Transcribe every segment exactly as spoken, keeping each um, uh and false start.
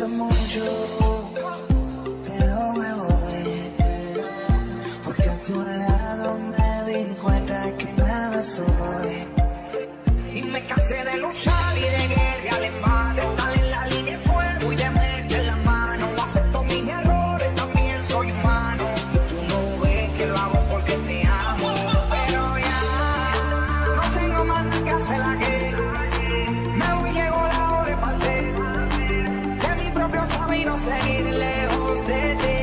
gusta mucho, pero me voy, porque a tu lado me di cuenta que nada soy. Y me cansé de luchar y de guerra alemán, de estar en la línea de fuego y de meter la mano. Acepto mis errores, también soy humano. Tú no ves que lo hago porque te amo, pero ya no tengo más nada que hacer la guerra. Me voy, llegó la hora de partir de mi propio camino, seguir lejos de ti.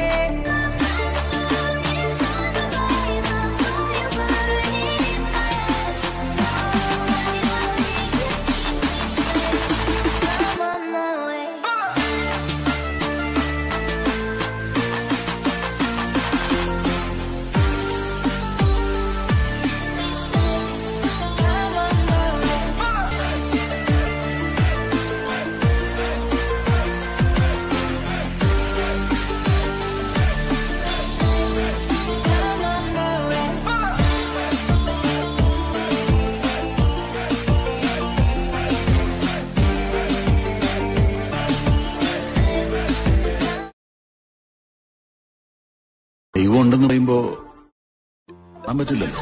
ദൈവം ഉണ്ടെന്ന് പറയുമ്പോ ഞാൻ പറ്റില്ലല്ലോ.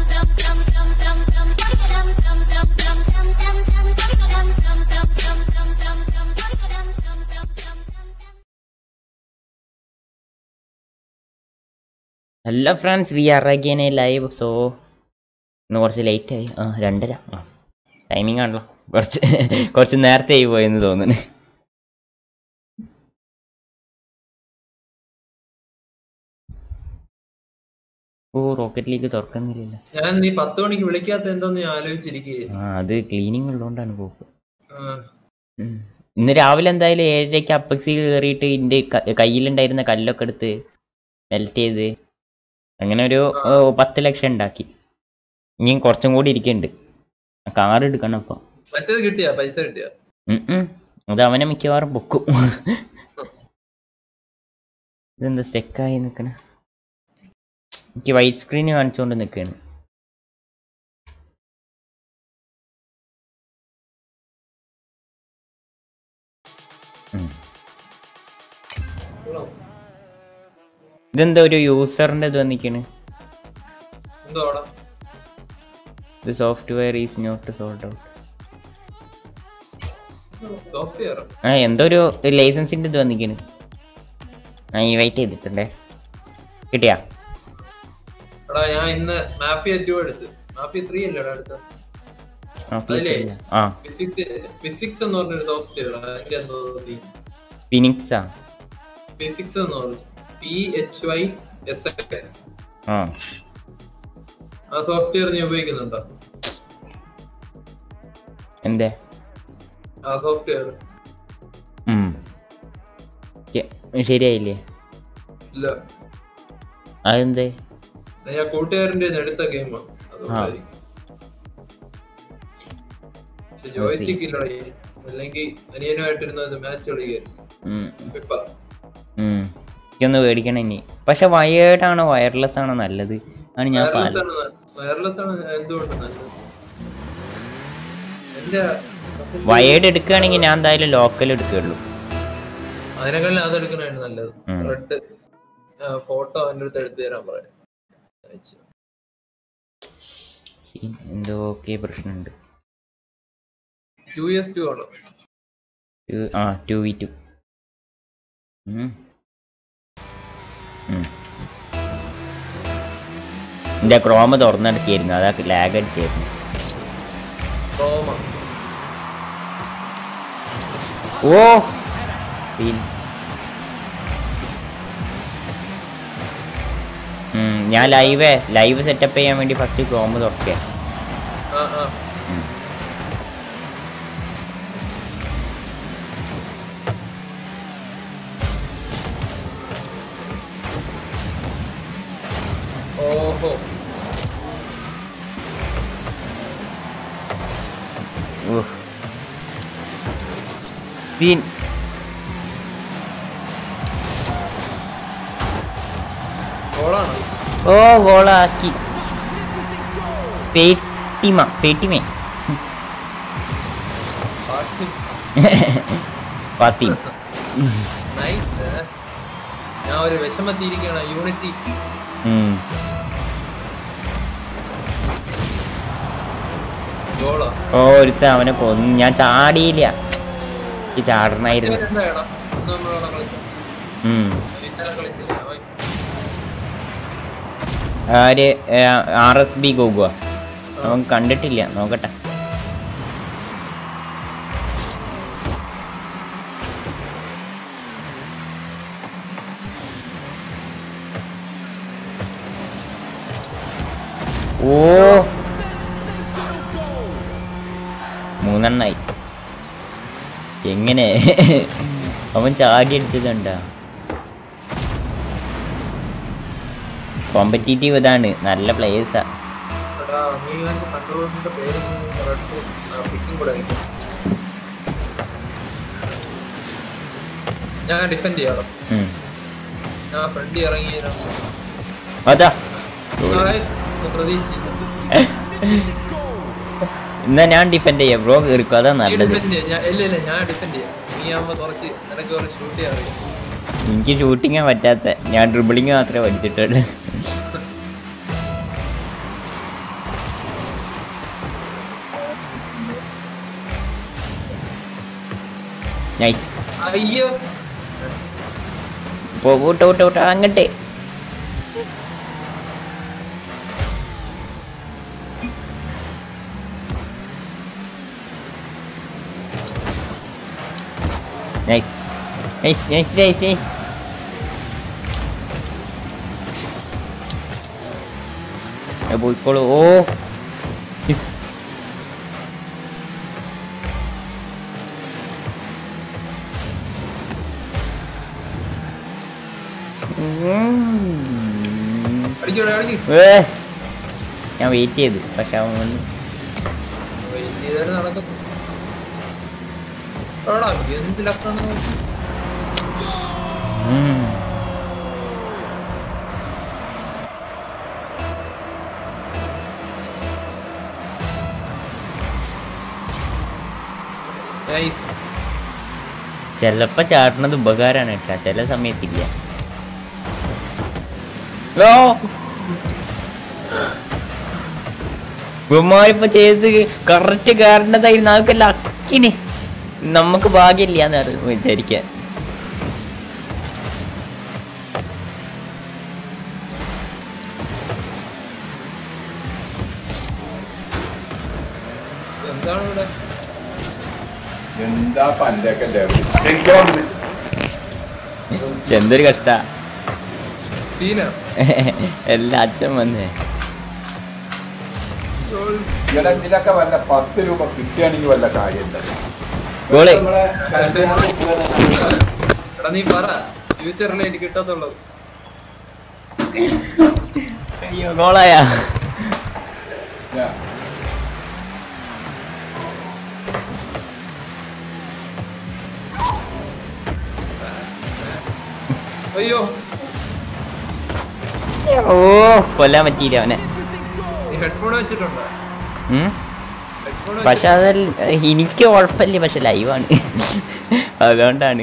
Hello friends, we are again alive. So ഇന്ന് കുറച്ച് late ആയി. ആ രണ്ടര ആ ടൈമിംഗ് ആണല്ലോ, കുറച്ച് കുറച്ച് നേരത്തെ ആയി പോയെന്ന് തോന്നുന്നു. ഓ റോക്കറ്റ് ലീഗ് തുറക്കുന്നില്ല. ഞാൻ നീ പത്ത് മണിക്ക് വിളിക്കാത്ത എന്തോന്ന് ഞാൻ ആലോചിച്ചിരിക്കുകയായിരുന്നു. ആ അത് ക്ലീനിങ് ഉള്ളതുകൊണ്ടാണ് പോക്ക്. ഇന്ന് രാവിലെ എന്തായാലും ഏഴരയ്ക്ക് അപ്പക്സിൽ കയറിയിട്ട് എൻ്റെ കയ്യിലുണ്ടായിരുന്ന കല്ലൊക്കെ എടുത്ത് മെൽറ്റ് ചെയ്ത് അങ്ങനെ ഒരു പത്ത് ലക്ഷം ഉണ്ടാക്കി. ഇനിയും കുറച്ചും കൂടി ഇരിക്കുന്നുണ്ട്. കാർ എടുക്കണം അപ്പൊ. മറ്റേത് കിട്ടിയാ പൈസ കിട്ടിയാ? അത് അവനെ മിക്കവാറും പൊക്കും. ഇതെന്താ സ്റ്റെക്കായി നിൽക്കണ? എനിക്ക് വൈറ്റ് സ്ക്രീൻ കാണിച്ചുകൊണ്ട് നിൽക്കുകയാണ്. ഇതെന്താ ഒരു യൂസറിന്റെ ഇത് വന്നിക്കാണ്. The software is not sold out. ആ എന്തോ ഒരു ലൈസൻസിന്റെ ഇത് വന്നിക്കാണ്. ആ ഈ വെയിറ്റ് ചെയ്തിട്ടുണ്ടേ. കിട്ടിയാ? ഞാൻ ഇന്ന് മാഫിയ ടു എടുത്ത്. മാഫിയ ത്രീ അല്ലേടാ എടുത്തത്? ഫിസിക്സ് എന്ന് പറഞ്ഞൊരു സോഫ്റ്റ്വെയർ. അതിന്റെ എന്തോ ഫിനിക്സാ? ഫിസിക്സ് എന്ന് പറഞ്ഞു. P H Y S X. ആ സോഫ്റ്റ്വെയർ നീ ഉപയോഗിക്കുന്നുണ്ടോ? എന്തേ ആ സോഫ്റ്റ്വെയർ? ശരിയായില്ലേ? ഇല്ല. അതെന്തേ? ഞാൻ കൂട്ടുകാരൻ്റെ എടുത്ത ഗെയിമാണ്, അതുകൊണ്ടായിരിക്കും. ജോയ്സ്റ്റിക് ഇല്ലടേ, അല്ലെങ്കിൽ അനിയനുമായിട്ടിരുന്നത് മാച്ച് കളിക്കായിരുന്നു. ഒന്ന് മേടിക്കണം ഇനി. പക്ഷെ വയേർഡ് ആണോ വയർലെസ് ആണോ നല്ലത്? ആണ് ഞാൻ വയർലെസ് ആണ് എന്തുകൊണ്ട് നല്ലത്? വയേർഡ് എടുക്കുകയാണെങ്കിൽ ഞാൻ എന്തായാലും ലോക്കൽ എടുക്കുകയുള്ളൂ. അതിനെക്കാളും അതെടുക്കണാണ് നല്ലത്. റെഡ് ഫോട്ടോ എൻ്റെ അടുത്ത് എടുത്തു തരാൻ പറയാം. എന്തോ ഓക്കെ പ്രശ്നമുണ്ട്. ടു എസ് ടു ആണോ? ആ ടു വി ടു. എന്റെ ക്രോമ തുറന്നെടുക്കിയായിരുന്നു, അതാ ലാഗ് അടിച്ചായിരുന്നു. ഓ ഞാൻ ലൈവ് ലൈവ് സെറ്റപ്പ് ചെയ്യാൻ വേണ്ടി ഫസ്റ്റ് ക്രോമ തുറക്കുക. ഓഹോ സീൻ. ഓ ഗോളാക്കി. ഫേറ്റിമ ഫേറ്റിമേ ഫാത്തിം. നൈസ്. ഞാൻ ഒരു വിഷമത്തിയിരിക്കുകയാണ്. യൂണിറ്റി ഗോളോ? ഓ ഒരുത്ത അവനെ കൊന്നു. ഞാൻ ചാടിയില്ല, ഈ ചാടണായിരുന്നു. ആര് ആർ എസ് ബി ഗോകുവാ? അവൻ കണ്ടിട്ടില്ല, നോക്കട്ടെ. ഓ മൂന്നെണ്ണായി. എങ്ങനെ അവൻ ചാടി അടിച്ചതുണ്ടാ? കോമ്പറ്റീറ്റീവ് ഇതാണ്, നല്ല പ്ലേയേഴ്സാ. ഞാൻ ഡിഫെൻഡ് ചെയ്യാം. ഞാൻ ഫ്രണ്ട് ഇറങ്ങി അതാ എന്നാ ഞാൻ ഡിഫെൻഡ് ചെയ്യാം. ബ്രോ കേറിക്കോ, അതാ നല്ലത്. എനിക്ക് ഷൂട്ടിങ്ങാ പറ്റാത്ത, ഞാൻ ഡ്രിബിളിങ് മാത്രമേ പഠിച്ചിട്ടുള്ളൂ. അയ്യോ പോട്ടോട്ടോ അങ്ങട്ടെ. Nice. Nice, nice, nice, nice. Eh, പോയിക്കോളൂ. ഓ ഞാൻ വെയിറ്റ് ചെയ്തു, പക്ഷെ അവൻ വന്നു. ചെലപ്പോ ചാടുന്നത് ഉപകാരാണ് കേട്ടാ, ചില സമയത്തില്ല. ഇവന്മാരിപ്പോ ചെയ്ത് കറക്റ്റ് കാരണതായിരുന്നു. അതൊക്കെ ലക്കിന്, നമുക്ക് ഭാഗ്യമില്ലാന്ന് വിചാരിക്കാൻ. എന്തൊരു കഷ്ട. എല്ലാ അച്ഛൻ വന്നേ. ഇതിലൊക്കെ വല്ല പത്ത് രൂപ കിട്ടിയാണെങ്കിൽ വല്ല കാര്യം. നീ പറ, ഫ്യൂച്ചറിൽ എനിക്ക് കിട്ടത്തുള്ളൂ. അയ്യോ ഗോളായാ. അയ്യോ ഓ കൊല്ലാൻ പറ്റിയില്ല അവനെ. ഹെഡ്ഫോൺ വെച്ചിട്ടുണ്ടോ? പക്ഷെ അത് എനിക്ക് കുഴപ്പമില്ല, പക്ഷെ ലൈവാണ് അതുകൊണ്ടാണ്.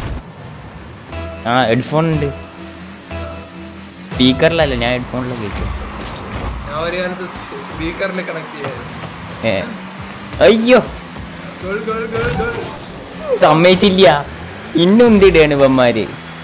ആ ഹെഡ്ഫോൺ ഉണ്ട്, സ്പീക്കറിലല്ല, ഞാൻ ഹെഡ്ഫോണിൽ കേൾക്കും. അയ്യോ സമ്മതിച്ചില്ല. ഇന്നും എന്തിടാണ് ഇവന്മാര്.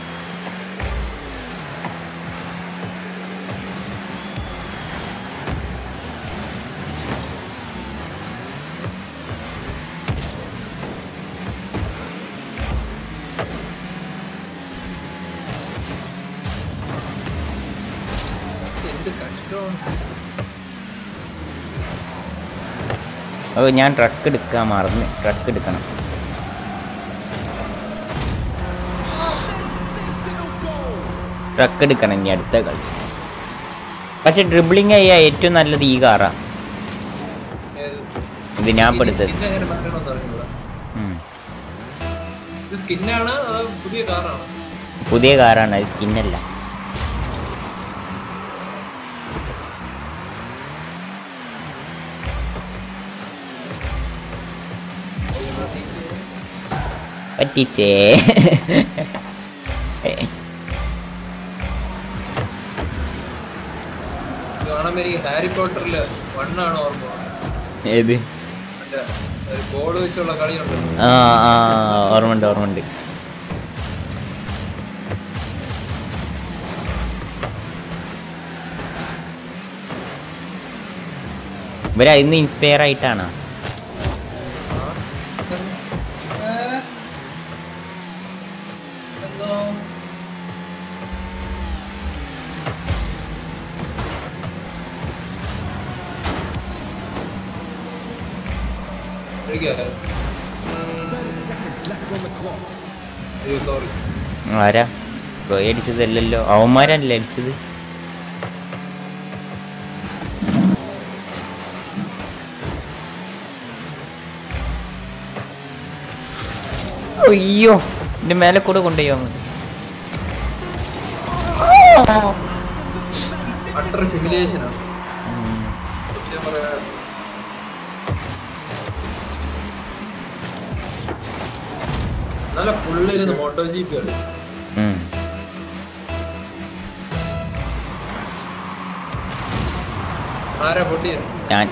ഓ ഞാൻ ട്രക്ക് എടുക്കാൻ മറന്ന്, ട്രക്ക് എടുക്കണം. ട്രക്ക് എടുക്കണം ഇനി അടുത്ത കളി. പക്ഷെ ഡ്രിബിളിങ് ചെയ്യാ ഏറ്റവും നല്ലത് ഈ കാറാ. ഇത് ഞാൻ പെടുത്തത് പുതിയ കാറാണ്, അത് സ്കിന്നല്ല. പറ്റിച്ചേ. കാണാൻ എനിക്ക് ഹാരി പോട്ടറില് വണ്ണാണ് ഓർമ്മ. ഏത്? മറ്റേ ഒരു ബോൾ വെച്ചുള്ള കളിയുണ്ട്. ആ ആ ഓർമ്മണ്ട് ഓർമ്മണ്ട്. ഇവര് അതിന്ന് ഇൻസ്പയർ ആയിട്ടാണോ? ആരാ ബ്രോ അടിച്ചതല്ലല്ലോ, അവന്മാരല്ലേ അടിച്ചത്. അയ്യോ എന്റെ മേലെ കൂടെ കൊണ്ടുപോയാ മതി. നല്ല ഫുള്ളിരുന്ന് മോട്ടോ ജീപ്പ് കളി. ആരാ പൊട്ടിയ? ഞാൻ.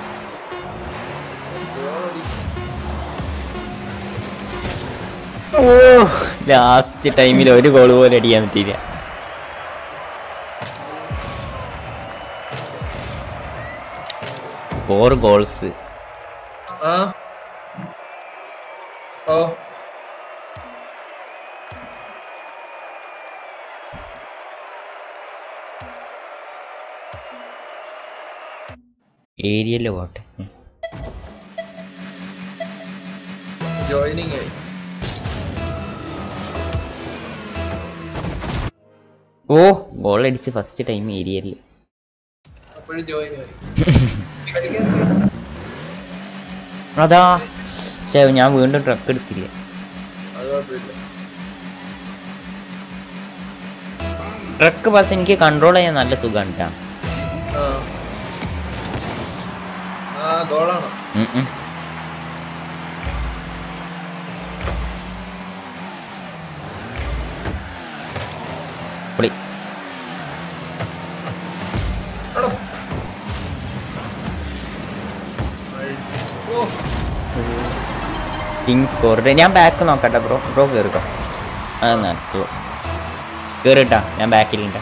ഓ ലാസ്റ്റ് ടൈമിൽ ഒരു ഗോൾ പോലെ അടിക്കാൻ പറ്റിയില്ല. Four goals. ആ ഓ ഏരിയയില് പോട്ടെ. ജോയിനിങ് ആയി. ഓ ഗോൾ അടിച്ച് ഫസ്റ്റ് ടൈം ഏരിയയില്. അപ്പോഴും ജോയിൻ ആയി. അതാ ഞാൻ വീണ്ടും ട്രക്ക് എടുത്തില്ല. അത് കുഴപ്പമില്ല. ട്രക്ക് ബസ് എനിക്ക് കൺട്രോൾ ചെയ്യാൻ നല്ല സുഖമാണ് കേട്ടോ. ആ ഗോളാണോ? സ്കോർ. ഞാൻ ബാക്ക് നോക്കട്ടെ ബ്രോ. ബ്രോ കേറിക്കോ. അതെന്നാ കേറിട്ടാ, ഞാൻ ബാക്കിലുണ്ട്.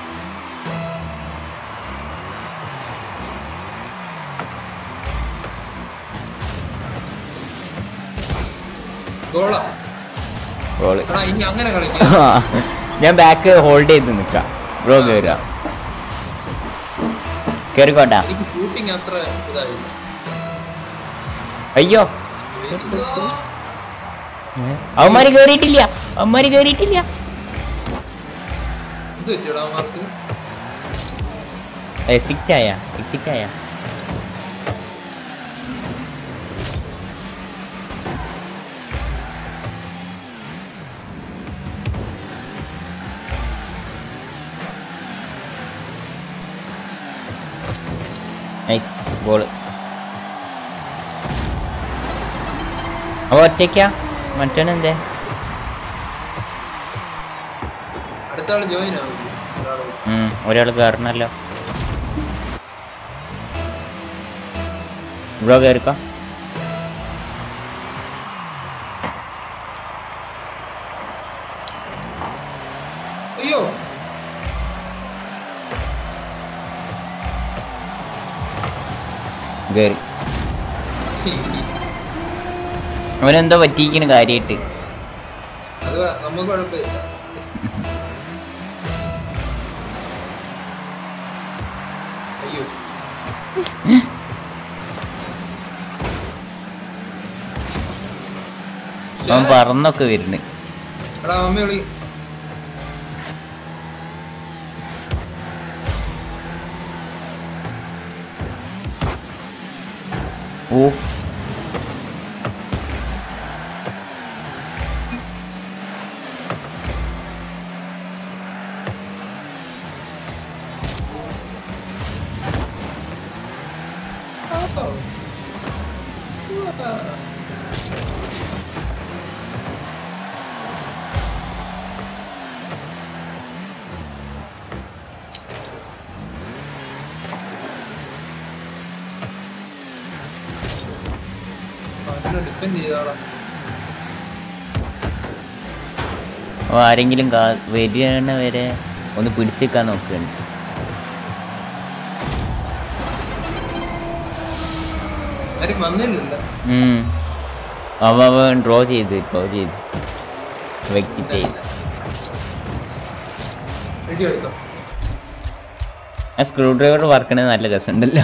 ഞാൻ ബാക്ക് ഹോൾഡ് ചെയ്ത് നിക്കാം. ബ്രോ കേറുക. കേറിക്കോട്ടാ. അയ്യോ അവന്മാര് കേറിയിട്ടില്ല, അവന്മാര് കേറിയിട്ടില്ല. എക്സിറ്റായ എക്സിറ്റായ നൈസ് ബോള്. അവ ഒറ്റയ്ക്കാ? മറ്റവനെന്തേ? ഒരാൾ കയറണല്ലോ. ബ്രോ കയറിക്കോ. അയ്യോ കേറി. അവനെന്തോ പറ്റിയിരിക്കണ കാര്യായിട്ട്. അത് നമുക്ക് കുഴപ്പമില്ല. അയ്യോ അവൻ പറന്നൊക്കെ വരുന്നു. എടാ മമ്മി വിളി. ഓ ഡിപ്പെൻഡ് ചെയ്താളാ. ഓ ആരെങ്കിലും വരികയാണ് വരെ ഒന്ന് പിടിച്ചേക്കാൻ നോക്കുകയാണ്. ആരും വന്നില്ലല്ലോ. അവ അവൻ ഡ്രോ ചെയ്ത് ഡ്രോ ചെയ്ത് വെക്സിറ്റ് ചെയ്ത് വീഡിയോ എടുത്തോ. ആ സ്ക്രൂ ഡ്രൈവർ വർക്കണത് നല്ല രസമുണ്ടല്ലോ.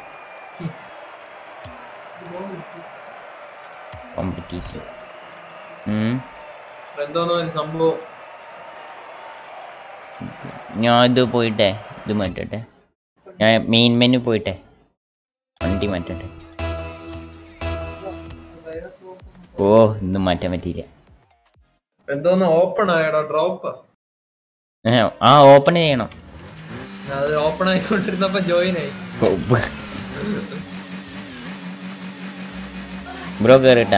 കോമ്പറ്റീഷൻ എന്തോന്നോ ഒരു സംഭവം. ഞാൻ ഇത് പോയിട്ടെ ഇത് മാറ്റട്ടെ. ഞാൻ മെയിൻ മെനു പോയിട്ടെ വണ്ടി മാറ്റട്ടെ. ഓ ഇന്നും മാറ്റാൻ പറ്റിയില്ല. എന്തോന്ന് ഓപ്പൺ ആയടാ. ഡ്രോപ്പ് ആ ഓപ്പൺ ചെയ്യണം. അത് ഓപ്പൺ ആയിക്കൊണ്ടിരുന്നപ്പോ ജോയിൻ ആയി. ബ്രോ കേറിട്ടാ.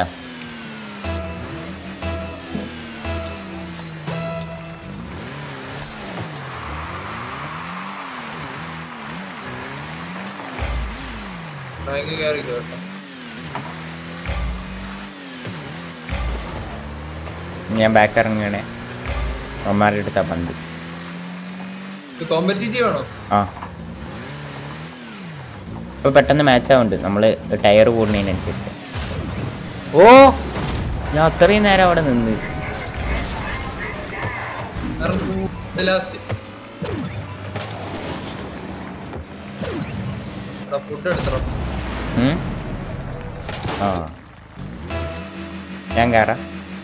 ബാങ്ക് കയറി കേട്ടോ. ഞാൻ ബാക്ക് ഇറങ്ങണേ. അമ്മമാരുടെ അടുത്താ പന്ത്. കോമ്പറ്റീറ്റീവ് ആണോ? ആ ഇപ്പൊ പെട്ടെന്ന് മാച്ച് ആവുന്നുണ്ട് നമ്മള് ടയർ കൂടുന്നതിനനുസരിച്ച്. ഓ ഞാൻ അത്രയും നേരം അവിടെ നിന്ന്. ലാസ്റ്റ് ഫുഡ് എടുത്തോ. ആ ഞാൻ കയറാം.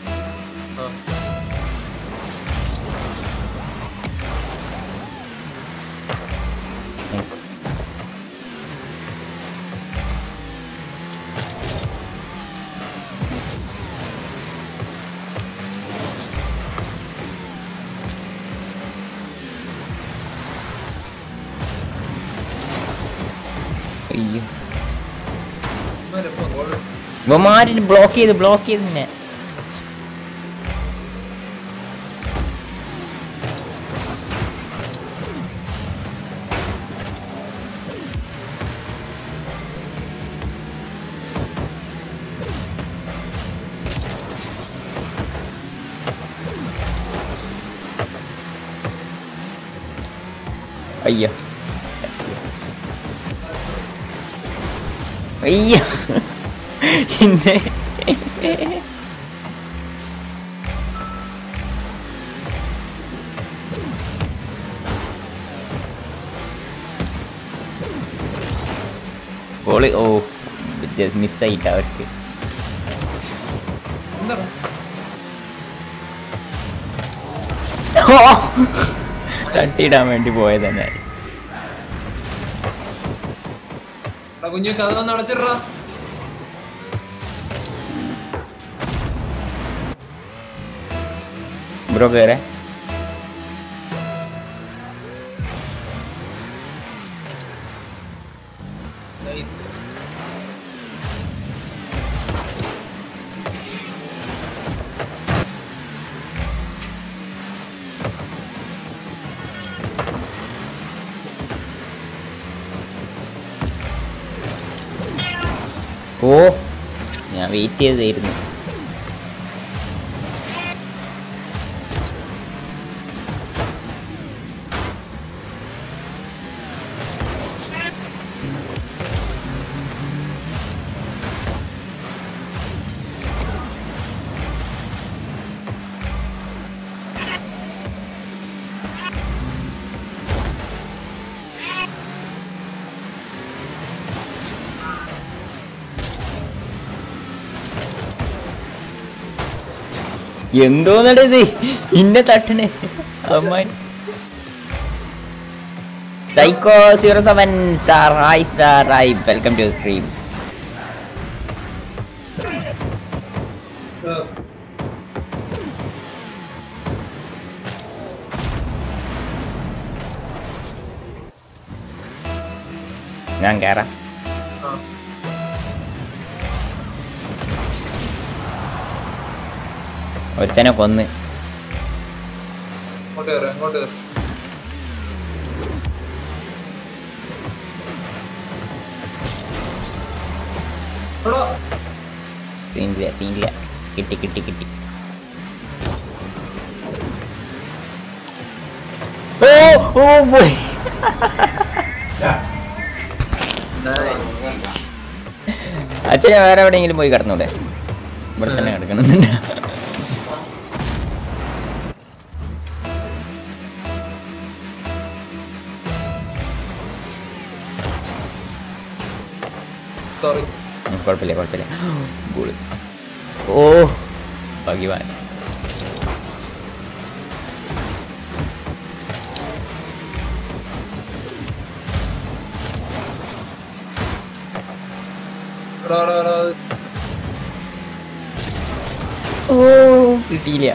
അയ്യോ ഇവന്മാര് ബ്ലോക്ക് ചെയ്ത് ബ്ലോക്ക് ചെയ്ത് തന്നെ. അയ്യോ അയ്യോ ഇന്നെ ഗോളി. ഓ മിസ്സായില്ല അവർക്ക്. തട്ടിയിടാൻ വേണ്ടി പോയത് തന്നെ. കുഞ്ഞു കഥ നടച്ചിട്ടാ. ബ്രോ കേറെ. ഓ ഞാൻ വെയിറ്റ് ചെയ്തായിരുന്നു. എന്തോന്നടേ ഇത് ഇന്നെ തട്ടണേ അമ്മാൻ. Psycho zero seven sir hi sir hi welcome to stream. ഞാൻ കേറാം. ഒരുത്തനെ കൊന്ന്. സീനില്ല സീനില്ല. കിട്ടി കിട്ടി കിട്ടി. ഓ ഓ പോയി. അച്ഛൻ വേറെ എവിടെയെങ്കിലും പോയി കിടന്നൂടെ? ഇവിടെ തന്നെ കിടക്കണമെന്നുണ്ട്. സോറി. കുഴപ്പമില്ല കുഴപ്പമില്ല. ഗോള്. ഓ ഭഗവാൻ. ഓ കിട്ടിയില്ല.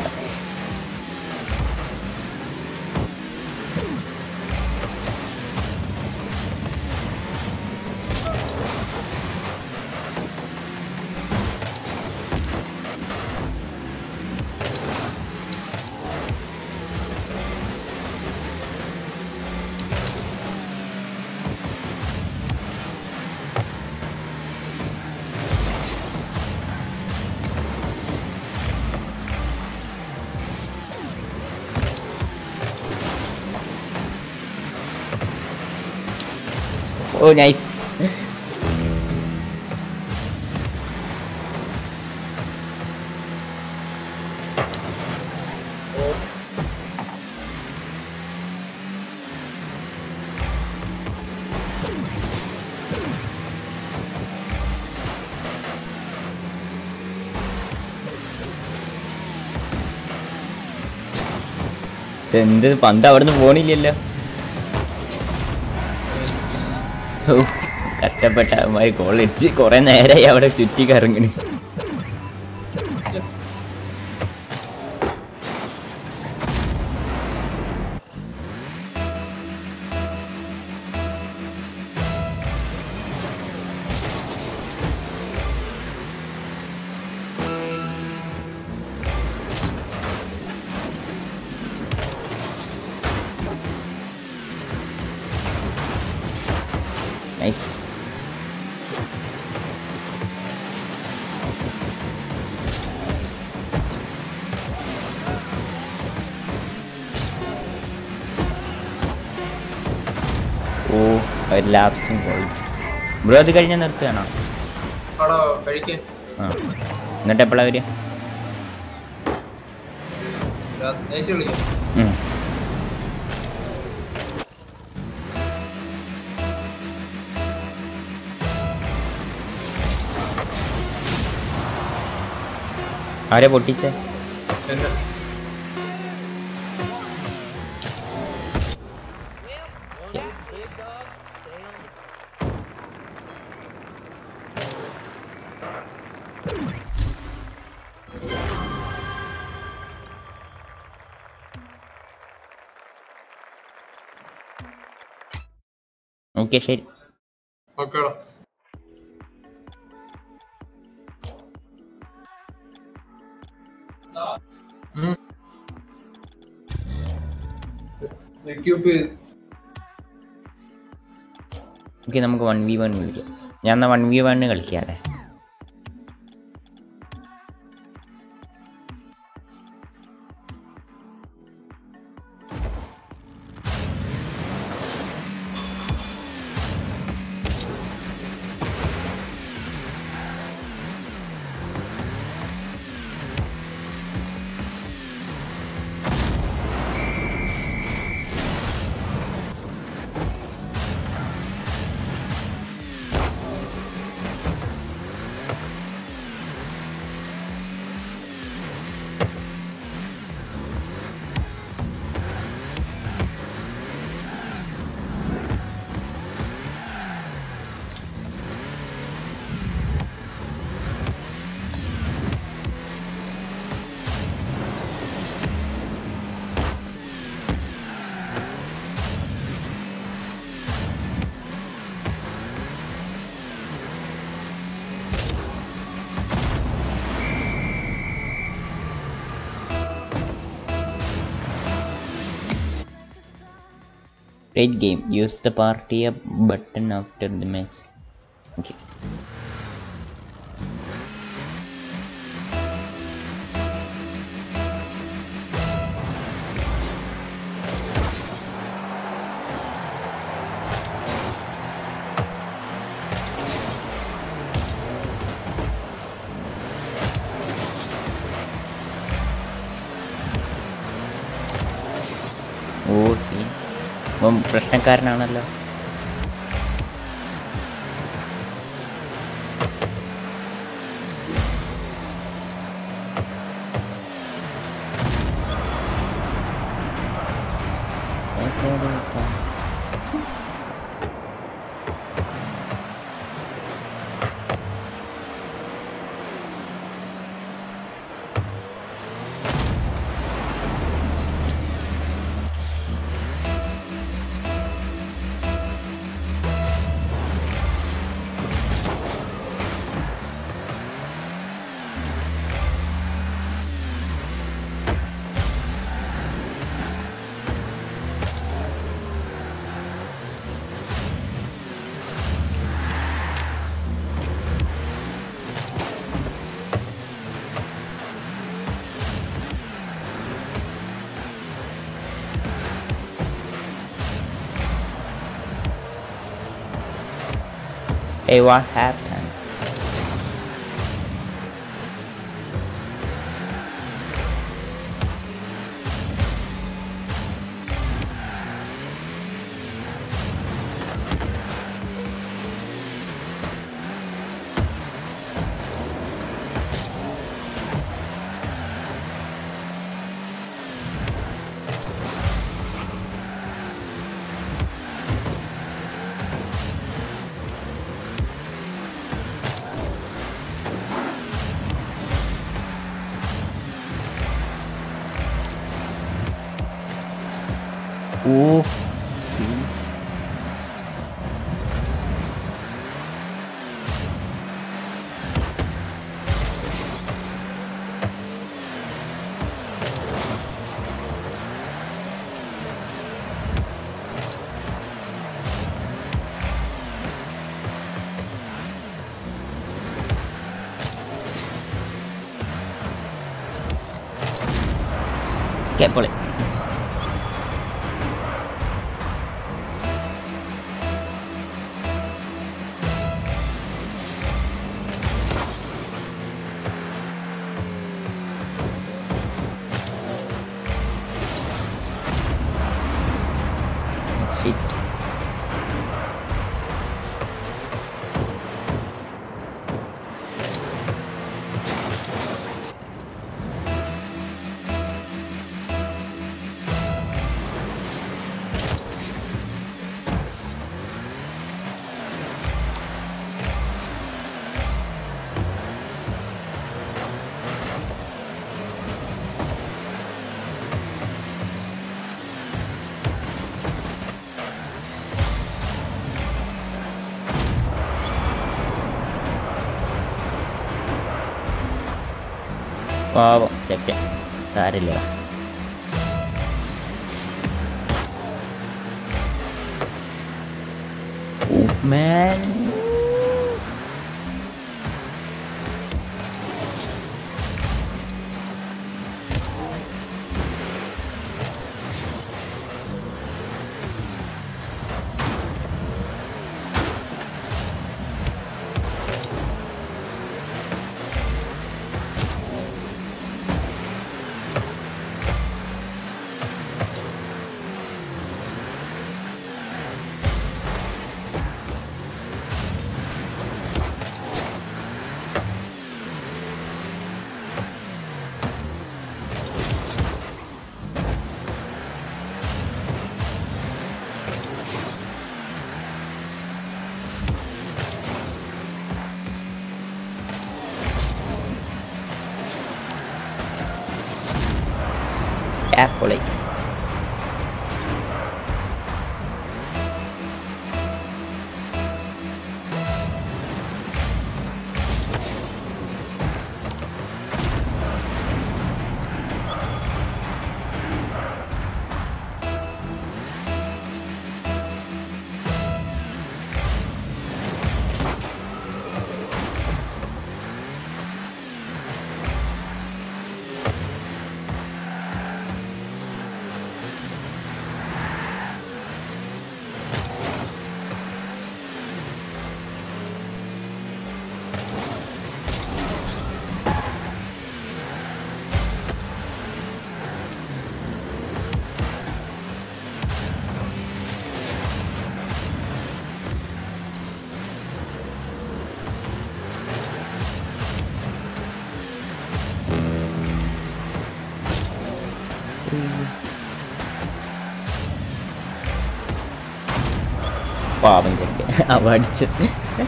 Oh, nice. എന്ത് പന്ത് അവിടുന്ന് പോണില്ലല്ലോ. കഷ്ടപ്പെട്ട അമ്മായി ഗോളടിച്ച് കൊറേ നേരമായി അവിടെ ചുറ്റി കറങ്ങണി. Nice. ഓ ഒരു ലാസ്റ്റും പോയി. ബ്രോ അത് കഴിഞ്ഞാൽ നിർത്തുകയാണോ? ആ എന്നിട്ട് എപ്പോഴാ വരിക? ആരെ പൊട്ടിച്ചേ? ഓക്കെ ശരി. ഓക്കേടാ. ഓക്കെ നമുക്ക് വൺ വി വൺ വിളിക്കാം. ഞാൻ എന്നാ വൺ വി വണ് കളിക്കാതെ. Rate game. Use the party up button after the match. Okay. ഇപ്പം പ്രശ്നക്കാരനാണല്ലോ. Hey, what happened? Ooh. Get bullet. Shit. പാവം ചെക്കൻ സാരില്ല. Man. പാവം ചെക്ക് അവ അടിച്ചത്.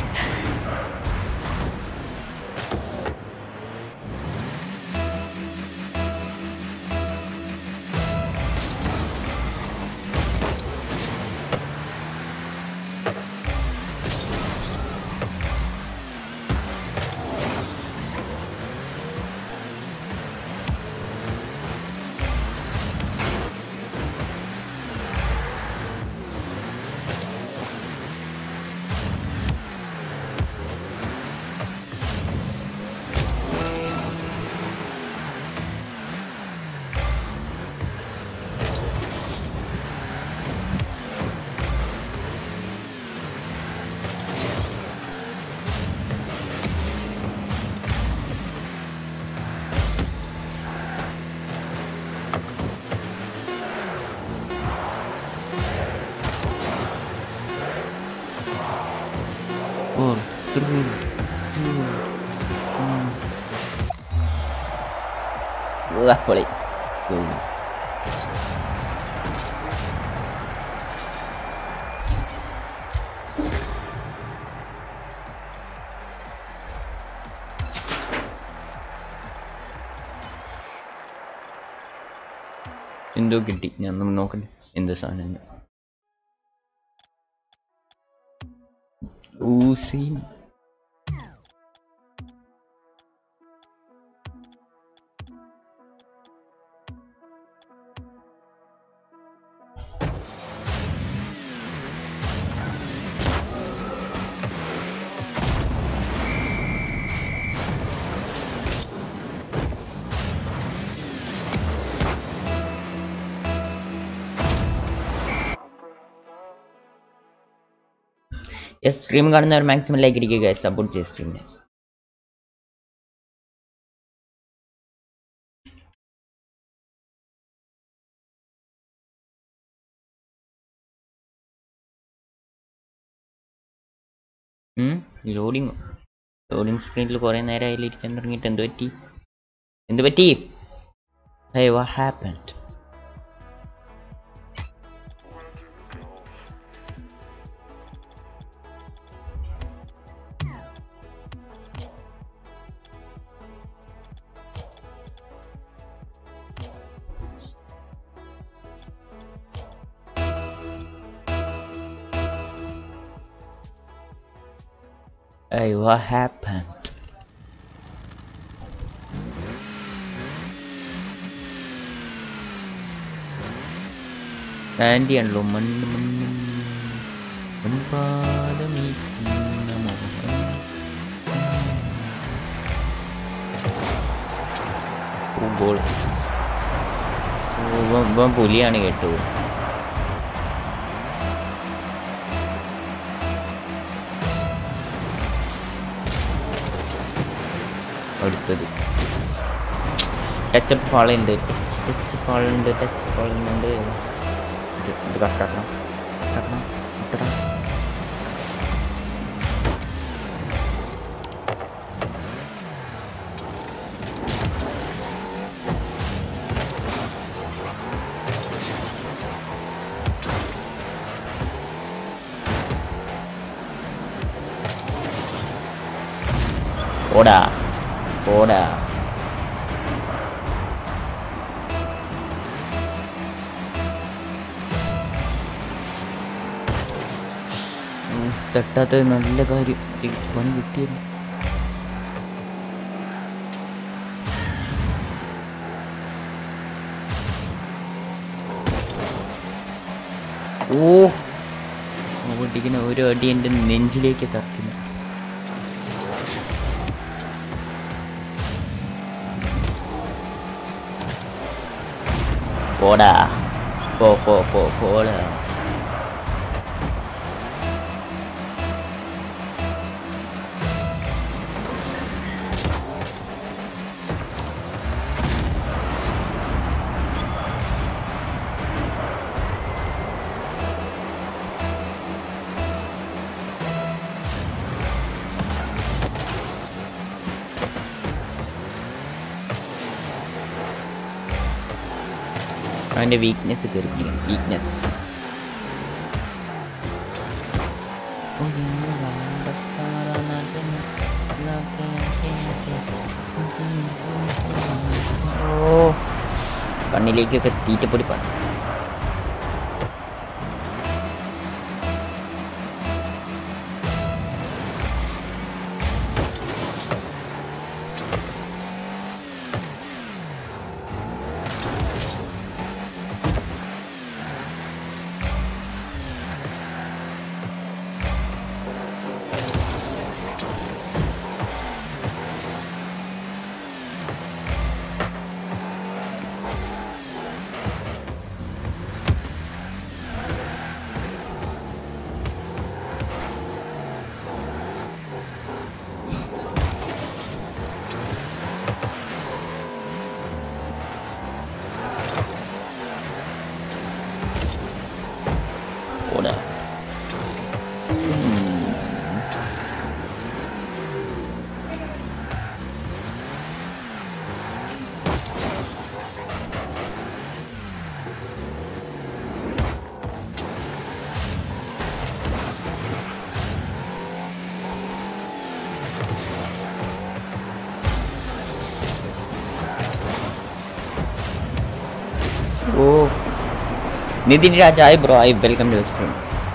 Four, three, two, one. Wah, boleh. എന്തോ കിട്ടി. ഞാൻ ഒന്ന് നോക്കട്ടെ എന്ത് സാധനം. ഊസി യെസ്, സ്ട്രീം കാണുന്നവർ മാക്സിമം ലൈക്ക് അടിക്കുക, സപ്പോർട്ട് ചെയ്യുക സ്ട്രീമിനെ. ലോഡിങ് ലോഡിങ് സ്ക്രീനിൽ കുറേ നേരം അതിലിരിക്കാൻ തുടങ്ങിയിട്ട് എന്ത് പറ്റി എന്ത് പറ്റി Hey, what happened? Hey, what happened? Sandy and Loman Oh, goal. Oh, പുലിയാണ് കേട്ടോ. അടുത്തത് ടച്ചപ്പ് ഫാളുണ്ട് ടച്ച് ടച്ച് ഫാളുണ്ട് ടച്ച് ഫാളുന്നുണ്ട് ഇത് കട്ടാക്കണം കട്ടാക്കണം കട്ടണം ഓടാ ഓടാ തട്ടാത്ത നല്ല കാര്യം പണി കിട്ടിയത്. ഓ ഓടിക്കുന്ന ഒരു അടി എൻ്റെ നെഞ്ചിലേക്ക് തട്ടുന്നു. പോടാ പോ പോ പോ പോടാ അവൻ്റെ വീക്ക്നെസ് കയറിയിരിക്കും. വീക്ക്നെസ് ഓ കണ്ണിലേക്കൊക്കെ തീറ്റപ്പൊടി പാടും. Oh, Nidin Raj, hi bro, I welcome to the stream.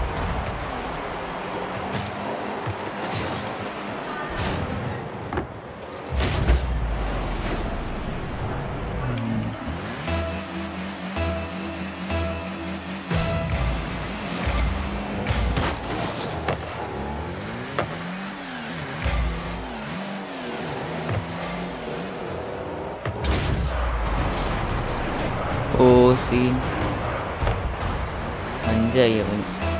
Oh, scene. Anjay അവൻ.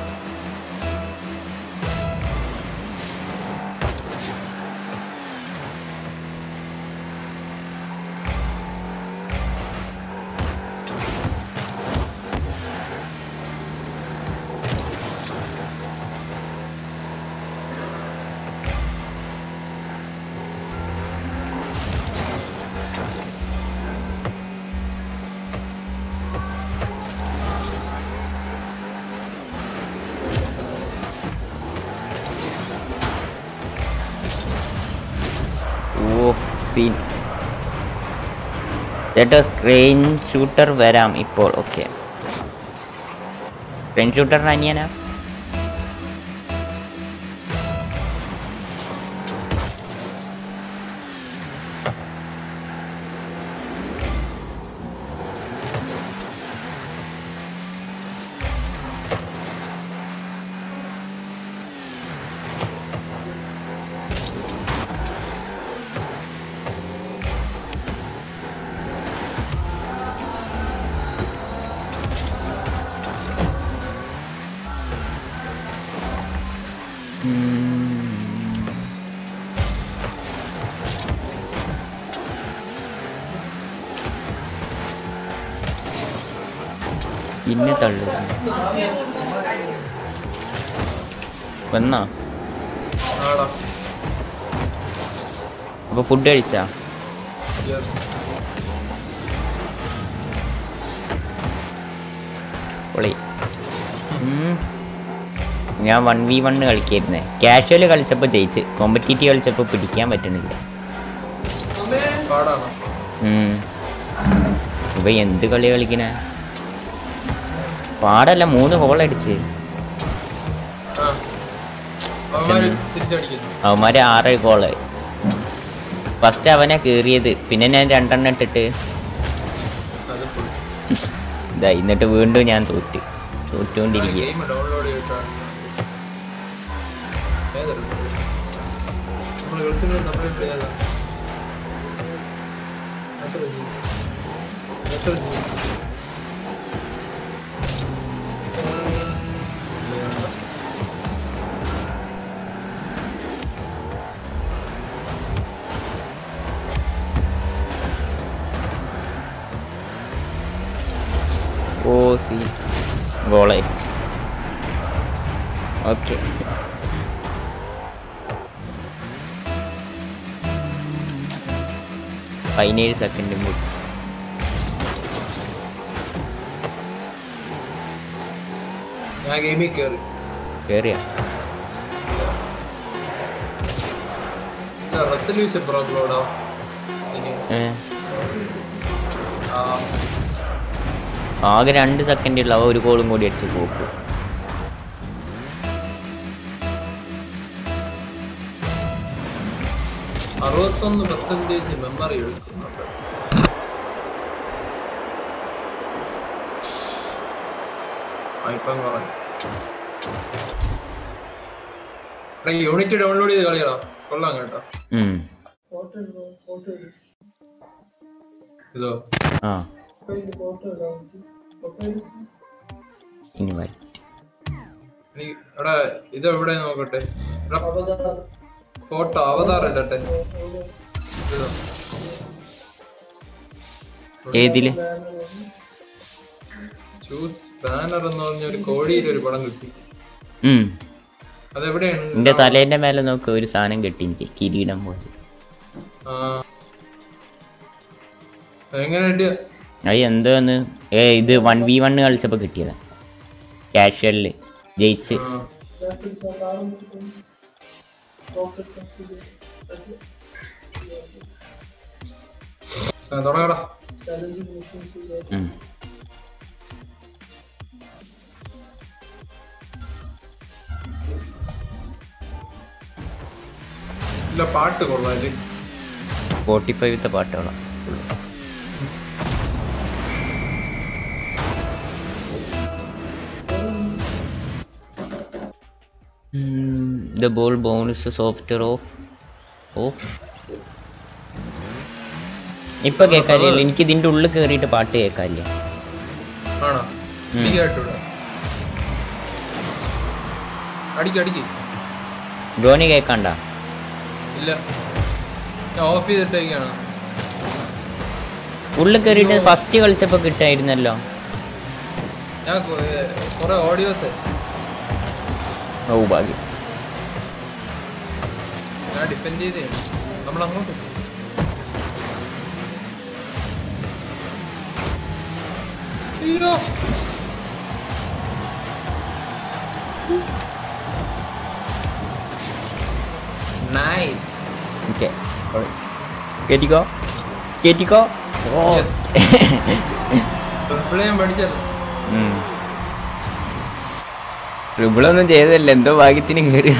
Scene. Let us range shooter വരാം ഇപ്പോൾ. ഓക്കെ, range shooter അനിയനാ. ഇന്നെ തള്ളു വന്നാ. അപ്പൊ ഫുഡ് കഴിച്ചാ? പൊളി. ഞാൻ വൺ വി വണ് കളിക്കായിരുന്നേ. കാഷ്വല് കളിച്ചപ്പോ ജയിച്ച്, കോമ്പറ്റീറ്റീവ് കളിച്ചപ്പോ പിടിക്കാൻ പറ്റണില്ല. ഇവ എന്ത് കളി കളിക്കണേ? പാടല്ല, മൂന്ന് ഹോൾ അടിച്ച്. അവന്മാര് ആറ് ഗോള്. ഫസ്റ്റ് അവനെ കേറിയത്, പിന്നെ ഞാൻ രണ്ടെണ്ണം ഇട്ടിട്ട് ഇതാ. എന്നിട്ട് വീണ്ടും ഞാൻ തോറ്റ് തോറ്റുകൊണ്ടിരിക്കുക. ഓ സി ഗോളടിച്ച്. ഓക്കെ, പതിനേഴ് സെക്കൻഡ് മുമ്പ് കേറിയ റെസൊല്യൂഷൻ പ്രോബ്ലം ആകെ രണ്ട് സെക്കൻഡ് ഉള്ള ഒരു കോളും കൂടി അടിച്ച് പോക്കും. അറുപത്തൊന്ന് പെർസെന്റേജ് മെമ്മറി എടുക്കുന്നുണ്ട്. യൂണിറ്റ് ഡൗൺലോഡ് ചെയ്ത് കളിയടാ, കൊള്ളാം കേട്ടോ. ഇതോ എടാ ഇത് എവിടെ നോക്കട്ടെ, ഫോട്ടോ അവതാർ ഇടട്ടെ. ഏതില് ചൂസ് ബാനർ എന്ന് പറഞ്ഞ ഒരു കോടിയിൽ ഒരു പടം കിട്ടി. അതെവിടെയാണ്? എന്റെ തലേന്റെ മേലെ നോക്ക്, ഒരു സാധനം കിട്ടി എനിക്ക്, കിരീടം പോലെ. എങ്ങനെ കിട്ടിയ? അത് എന്തോന്ന്, ഏ ഇത് വൺ വി വൺ കളിച്ചപ്പോ കിട്ടിയതാ, കാഷ്വലില് ജയിച്ച്. തുടങ്ങടാ. ഇല്ല പാട്ട് കൊള്ളാല്ലേ, ഫോർട്ടി ഫൈവത്തെ പാട്ടുകളാണ്. The ball bounce software off off. ഇപ്പൊ കേക്കാല്ലേ? എനിക്ക് ഇതിന്റെ ഉള്ളിൽ കേറിയിട്ട് പാട്ട് കേക്കാല്ലേ? ആണോ? അടിക്ക് അടിക്ക്. ധോണി കേക്കണ്ട? ഇല്ല, ഞാൻ ഓഫ് ചെയ്തിട്ടേക്കാണ്. ഉള്ളിൽ കേറിയിട്ട് ഫസ്റ്റ് കളിച്ചപ്പോ കിട്ടായിരുന്നല്ലോ. ഞാൻ കൊറേ ഓഡിയോസ്. ഓ ഭാഗ്യം. ഞാൻ ഡിഫെൻഡ് ചെയ്തേ, നമ്മൾ അങ്ങോട്ട് നൈസ്. ഓക്കേ, കേറ്റിക്കോ കേറ്റിക്കോ. ട്രിബിളൊന്നും ചെയ്തല്ല, എന്തോ ഭാഗ്യത്തിന് കേറി.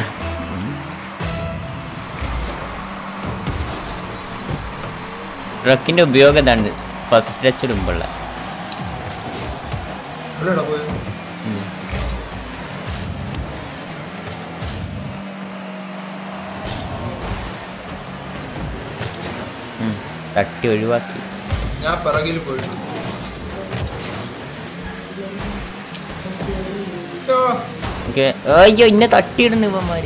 ട്രക്കിന്റെ ഉപയോഗം ഇതാണ്, ഫസ്റ്റ് ടച്ച് ഇടുമ്പോള്ള. തട്ടി ഒഴിവാക്കി. ഞാൻ പിറകിൽ പോയി. അയ്യോ, ഇന്നെ തട്ടിയിടുന്നു ഇവന്മാര്.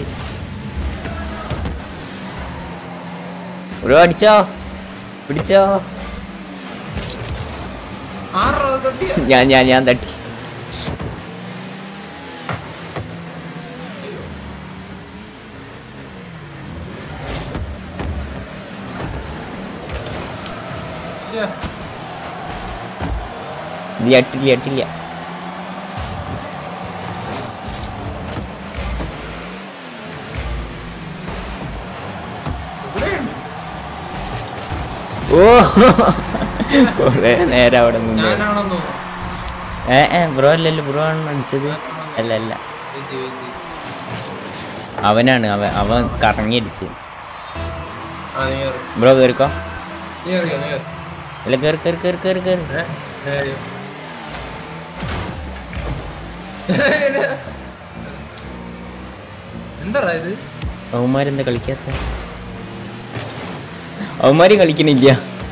ഒരു അടിച്ചോ പിടിച്ചോ. ഞാൻ ഞാൻ ഞാൻ തട്ടി. അട്ടില്ല അട്ടില്ല. ഓ കൊറേ നേരം അവിടെ നിന്ന്. ഏ ഏ ബ്രോ അല്ലല്ലോ, ബ്രോ ആണ് അടിച്ചത്. അല്ല അല്ല, അവനാണ്. അവൻ അവൻ കറങ്ങിയടിച്ച്. ബ്രോ കേറിക്കോ. അല്ല കേറി കേറി കേറി കേറി കേറി. എന്താ ഇത്? അവന്മാരെന്താ കളിക്കാത്ത? അവന്മാര് കളിക്കണില്ല.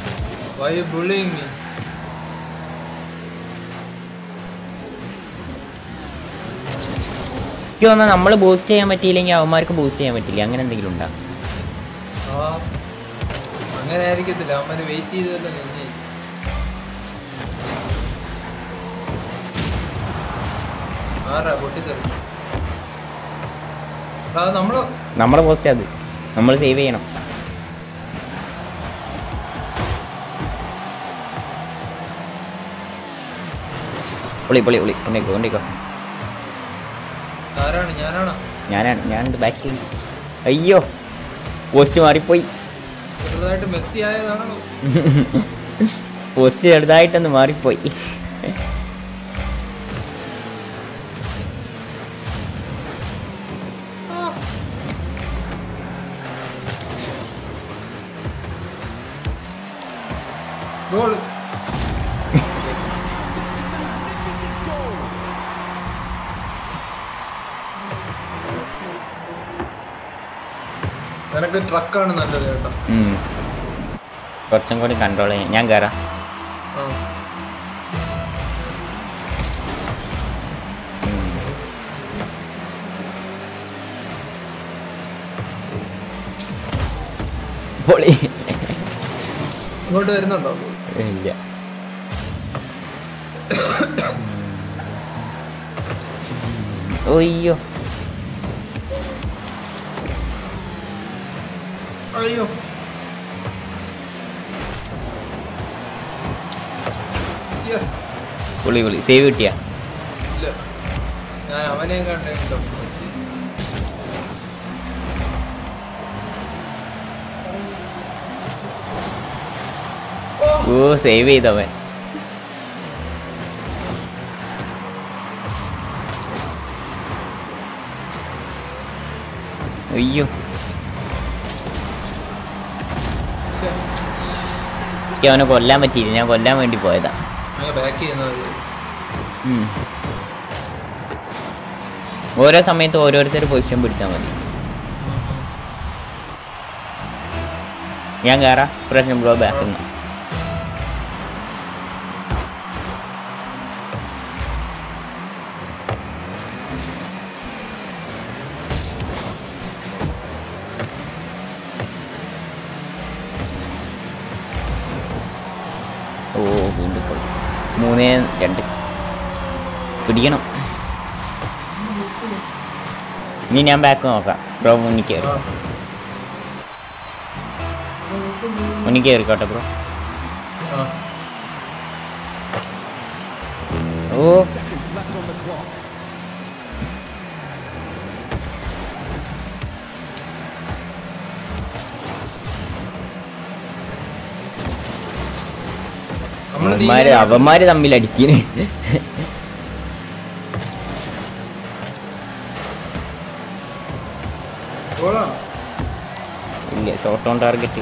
എനിക്ക് തോന്നാ നമ്മള് ബൂസ്റ്റ് ചെയ്യാൻ പറ്റിയില്ലെങ്കിൽ അവന്മാർക്ക് ബൂസ്റ്റ് ചെയ്യാൻ പറ്റില്ല, അങ്ങനെ എന്തെങ്കിലും ഉണ്ടാ? അങ്ങനെ ആയിരിക്കത്തില്ല, അവന്മാര് വെയിറ്റ് ചെയ്തല്ലോ. നമ്മളെ പോസ്റ്റ് അത് നമ്മൾ സേവ് ചെയ്യണം. പൊളി പൊളി പൊളി. കൊണ്ടേക്കോ കൊണ്ടേക്കോ. ഞാനാണ് ഞാനുണ്ട് ബാക്കിൽ. അയ്യോ പോസ്റ്റ് മാറിപ്പോയി. ചെറുതായിട്ട് മെസ്സി ആയതാണോ? പോസ്റ്റ് ചെറുതായിട്ടൊന്ന് മാറിപ്പോയി. ഗോൾ. നിനക്ക് ട്രക്കാണ് നല്ലത് കേട്ടോ. കുറച്ചും കൂടി കൺട്രോൾ ചെയ്യാം. ഞാൻ കയറാം. പൊളി. ഇങ്ങോട്ട് വരുന്നുണ്ടോ? ഇല്ല. അയ്യോ അയ്യോ യെസ്. പൊളി പൊളി. സേവ് കിട്ടിയ? ഇല്ല, ഞാൻ അവനെ കണ്ടോ. ഓ സേവ് ചെയ്തവൻ. അയ്യോ അവനെ കൊല്ലാൻ പറ്റിയില്ല. ഞാൻ കൊല്ലാൻ വേണ്ടി പോയതാ. ഓരോ സമയത്ത് ഓരോരുത്തർ പൊസിഷൻ പിടിച്ചാൽ മതി. ഞാൻ കയറാം. പ്രശ്നം ബ്രോ ബാക്ക്. ഓ വീണ്ടും പോയി. മൂന്ന് രണ്ട് പിടിക്കണം. ഇനി ഞാൻ ബാക്ക് നോക്കാം. ബ്രോ മുന്നിൽ കയറി. മുന്നിൽ കയറിക്കോട്ടെ ബ്രോ. ഓ അവന്മാര് അവന്മാര് തമ്മിൽ അടിക്കണ്. ഇല്ല, ഷോട്ട് ഓൺ ടാർഗറ്റ്.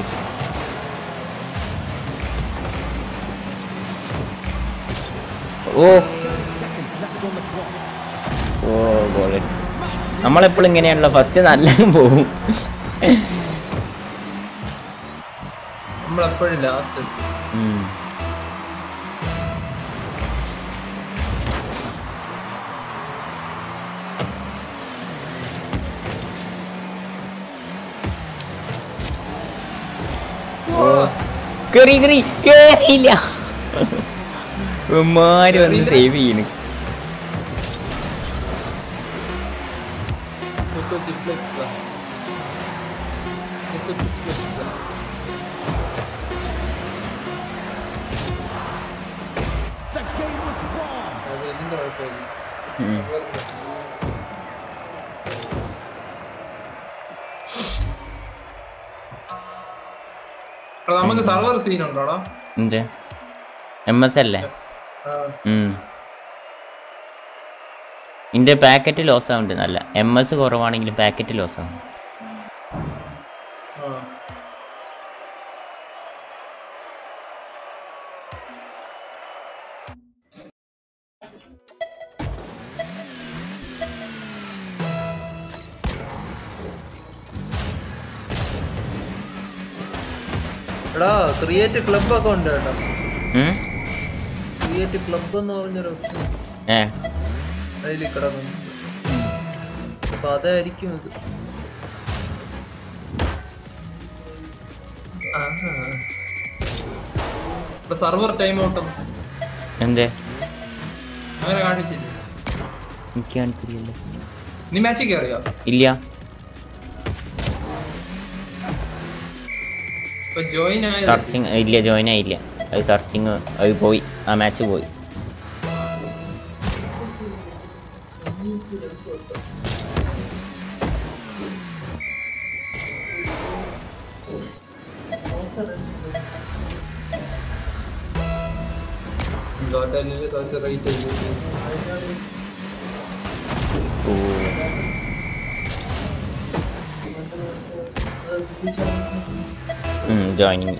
ഓ ഓ ഗോൾ. നമ്മളെപ്പോഴും ഇങ്ങനെയാണല്ലോ, ഫസ്റ്റ് നല്ലോണം പോവും. നമ്മളെപ്പോഴും ലാസ്റ്റ്. കേറി കേറി കേറിയില്ല. ഉമ്മാര് വന്ന് സേവ് ചെയ്യണ്. നമുക്ക് സർവർ സീൻ ഉണ്ടോടാ? എന്ത് എം എസ് അല്ലേ? ഇന്റെ പാക്കറ്റ് ലോസ് ആവുന്നുണ്ട്. നല്ല എം എസ് കുറവാണെങ്കിലും പാക്കറ്റ് ലോസ് ആവും. എടാ ക്രിയേറ്റ് ക്ലബ് ഒക്കെ ഉണ്ട് കേട്ടോ. ക്രിയേറ്റ് ക്ലബ് എന്ന് പറഞ്ഞൊരു ഓപ്ഷൻ അതിൽ കിടക്കുന്നു. അപ്പൊ അതായിരിക്കും ഇത്. ഇപ്പൊ സർവർ ടൈം ഔട്ട് എന്തേ അങ്ങനെ കാണിച്ചില്ല? എനിക്ക് കാണിച്ചില്ലല്ലോ. നീ മാച്ചിൽ കയറിയോ? ഇല്ല. സെർച്ചിങ് ഇല്ല, ജോയിൻ ആയില്ല. അത് സെർച്ചിങ് അത് പോയി. ആ മാച്ച് പോയി. ടോട്ടലില് കുറച്ച് റേറ്റ് ജോയിനിങ്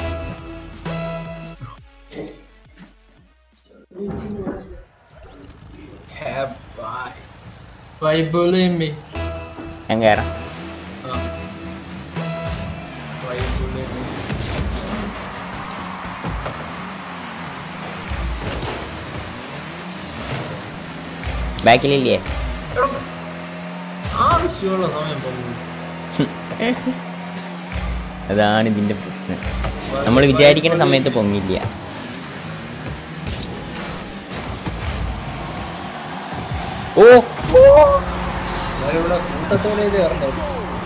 വൈബുലേമി ഞാൻ കയറാം. ബാക്കിലില്ലേ? ആവശ്യമുള്ള സമയം പോകുന്നു. അതാണ് ഇതിന്റെ പ്രശ്നം. നമ്മൾ വിചാരിക്കുന്ന സമയത്ത് പൊങ്ങില്ല. ഓ ഇവിടെ കൂട്ടത്തോടെ ഇറങ്ങും.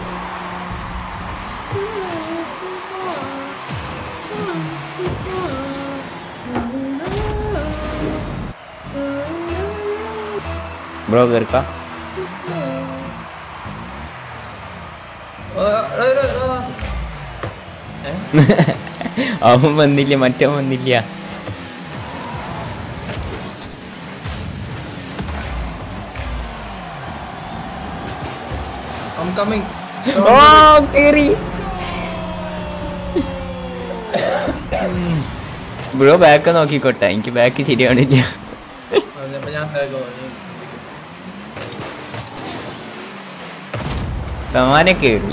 ബ്രോ കേൾക്കാം. അവൻ വന്നില്ല, മറ്റവൻ വന്നില്ല. I'm coming. ഓ കേറി. ബ്രോ ബാക്ക് നോക്കിക്കോട്ടെ, എനിക്ക് ബാക്ക് ശരിയാണില്ല. സമാനെ കേറി.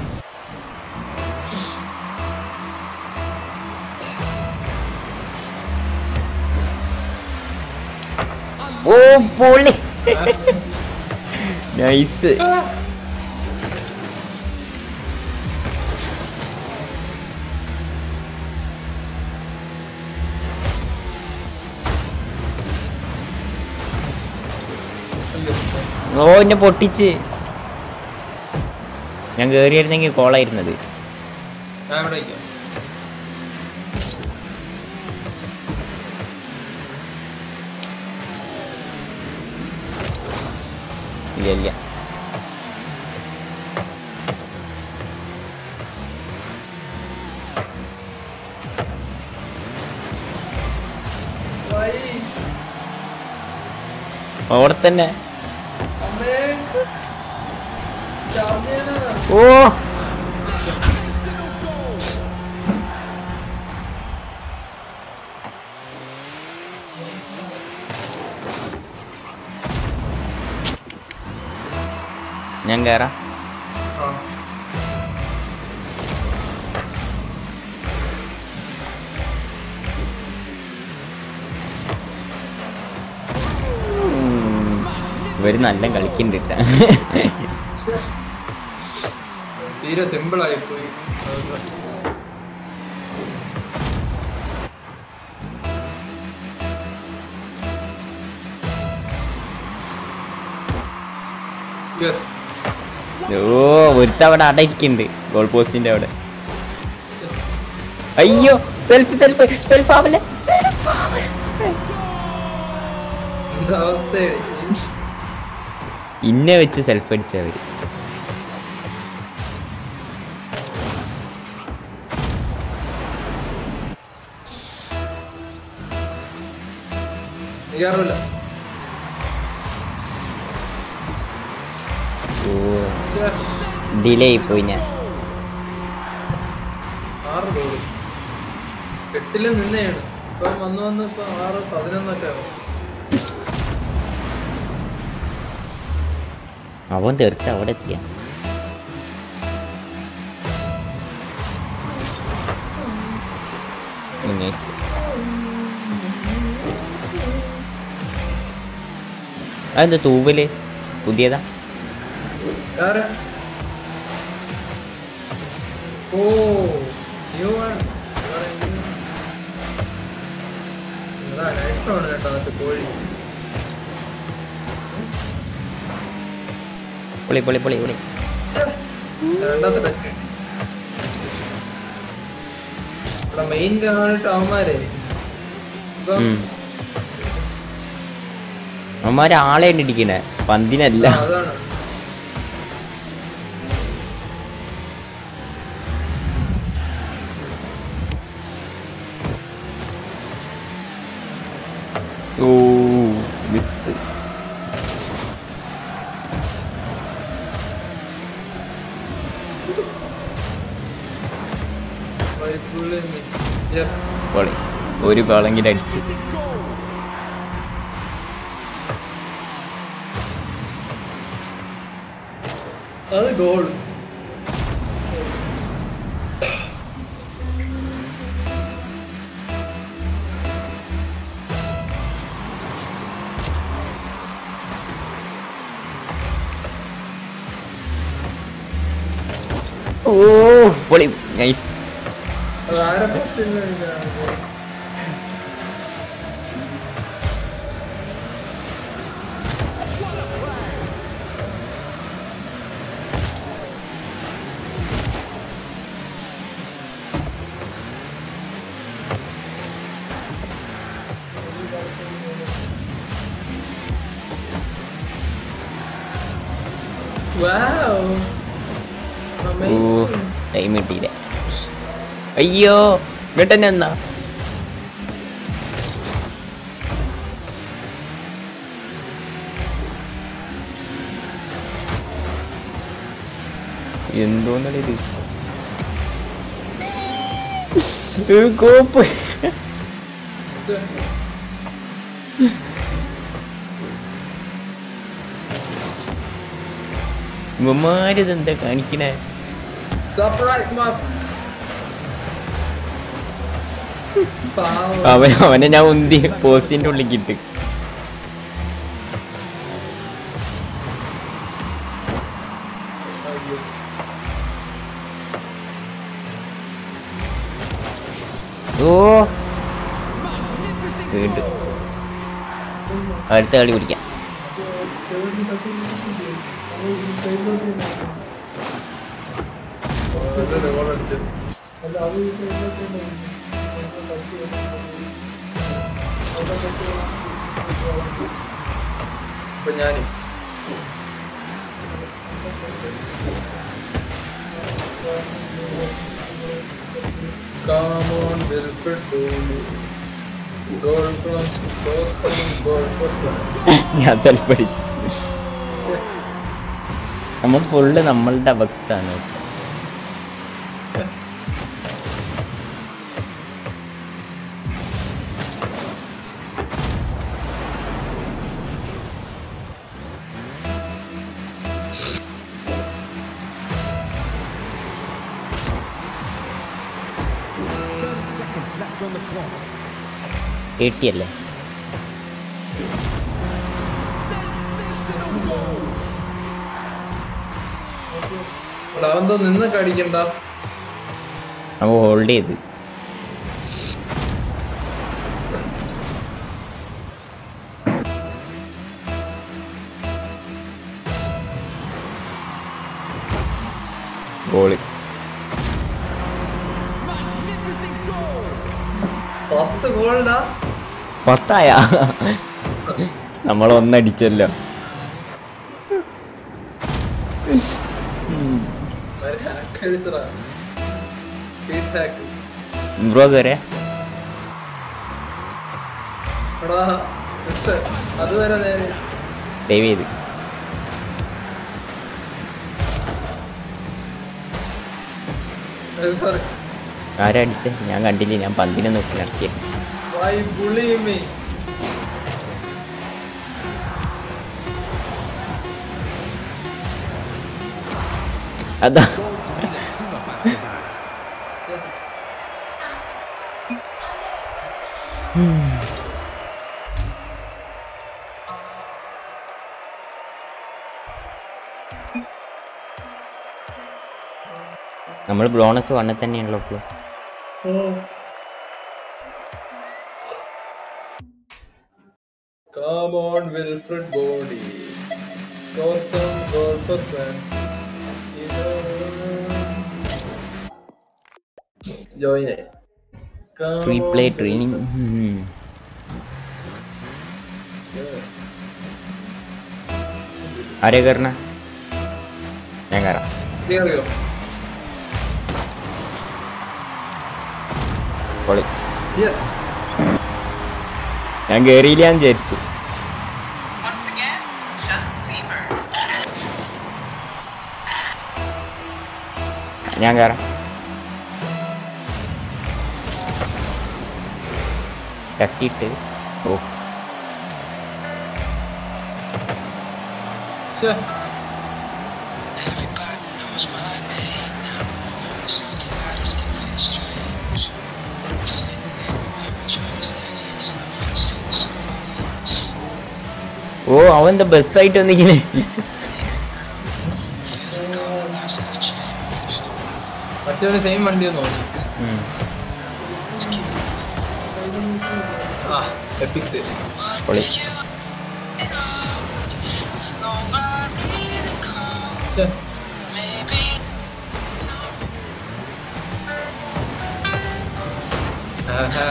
ഓ പൊളി, നൈസ്. ഓ എന്നെ പൊട്ടിച്ച്. ഞാൻ കേറിയായിരുന്നെങ്കിൽ കോളായിരുന്നത്. ഇല്ല ഇല്ല, അവിടെ തന്നെ. ഓ ഞാൻ കയറാം. ഇവര് നല്ല കളിക്കുന്നുണ്ട്. തീരെ സിമ്പിൾ ആയി പോയി. ഓ ഒരുത്ത അവിടെ അടയിരിക്കുന്നുണ്ട്, ഗോൾ പോസ്റ്റിന്റെ അവിടെ. അയ്യോ സെൽഫ് സെൽഫ് സെൽഫ് ആവല്ലേ. ഇന്നെ വെച്ച് സെൽഫ് അടിച്ചവര്. ഡിലേ ആയിപ്പോയി. ഞാൻ എട്ടില് നിന്നെയാണ് ഇപ്പം വന്ന് വന്ന് ഇപ്പൊ ആറ് പതിനൊന്നൊക്കെ ആവും. അവൻ തീർച്ച അവിടെ എത്തിയ. അതെന്താ തൂവല് പുതിയതാ? ഓ ന്യൂ ആണ് കേട്ടോ. മറ്റേ കോഴി പൊളി പൊളി പൊളി പൊളി. രണ്ടാമത്തെ ടച്ച് ഇവിടെ മെയിൻ കാണാനിട്ട് അവന്മാരെ ഇപ്പം അവന്മാരെ ആളെ ഇടിക്കണേ, പന്തിനല്ല. അതാണ് പൊളി. ഒരു ഗോളെങ്കിലും അടിച്ച്. അത് ഗോൾ. ഓ പൊളി. നൈസ്. അതാരെ പറ്റില്ല. Wow. ഓ ടൈം കിട്ടിയില്ല. അയ്യോ ഇങ്ങോട്ടന്നെ എന്നാ. എന്തോന്നല്ലേ ഇത് കോപ്പ്. ഇവന്മാരിതെന്താ കാണിക്കണേ? Surprise, my. അവൻ അവനെ ഞാൻ ഉന്തി പോസ്റ്റിന്റെ ഉള്ളിക്കിട്ട്. ഓ വീണ്ടും അടുത്ത കളി പിടിക്കാം. ഇപ്പൊ ഞാന് Come on, Wilfred, goal from goal for ഞാൻ തൽപ്പടിച്ചു. നമ്മൾ ഫുള്ള് നമ്മളുടെ അവസ്ഥയാണ്. എയ്റ്റി അല്ലേ? അവന്താ നിന്നൊക്കെ അടിക്കണ്ട. അവ ഹോൾഡ് ചെയ്ത് ഗോളി. പത്ത് ഗോൾഡാ. പത്തായ നമ്മളൊന്നടിച്ചല്ലോ. ബ്രോ വരെ അതുവരെ ദയവ് ചെയ്ത് ആരാ അടിച്ചേ? ഞാൻ കണ്ടില്ല. ഞാൻ പന്തിനെ നോക്കി നടത്തിയ. അതാ നമ്മൾ ബ്രോണസ് വണ്ണിൽ തന്നെയാണല്ലോ ഇപ്പോൾ. Come on, Wilfred Body. Score some goal for friends. Join it. Free play training. ആരെയാ കയറണ? ഞാൻ കയറാം. പൊളി. ഞാൻ കയറിയില്ല ഞാൻ വിചാരിച്ചു. ഞാൻ കയറാം. തട്ടിയിട്ട് ഓ ശ്ശെ. ഓ അവന്റെ ബസ്സായിട്ട് വന്നിങ്ങനെ മറ്റൊരു സെയിം വണ്ടി ഒന്ന് നോക്കി. ആ എപ്പിക്സ് പൊളി. ശ്ശെ. ആഹാ.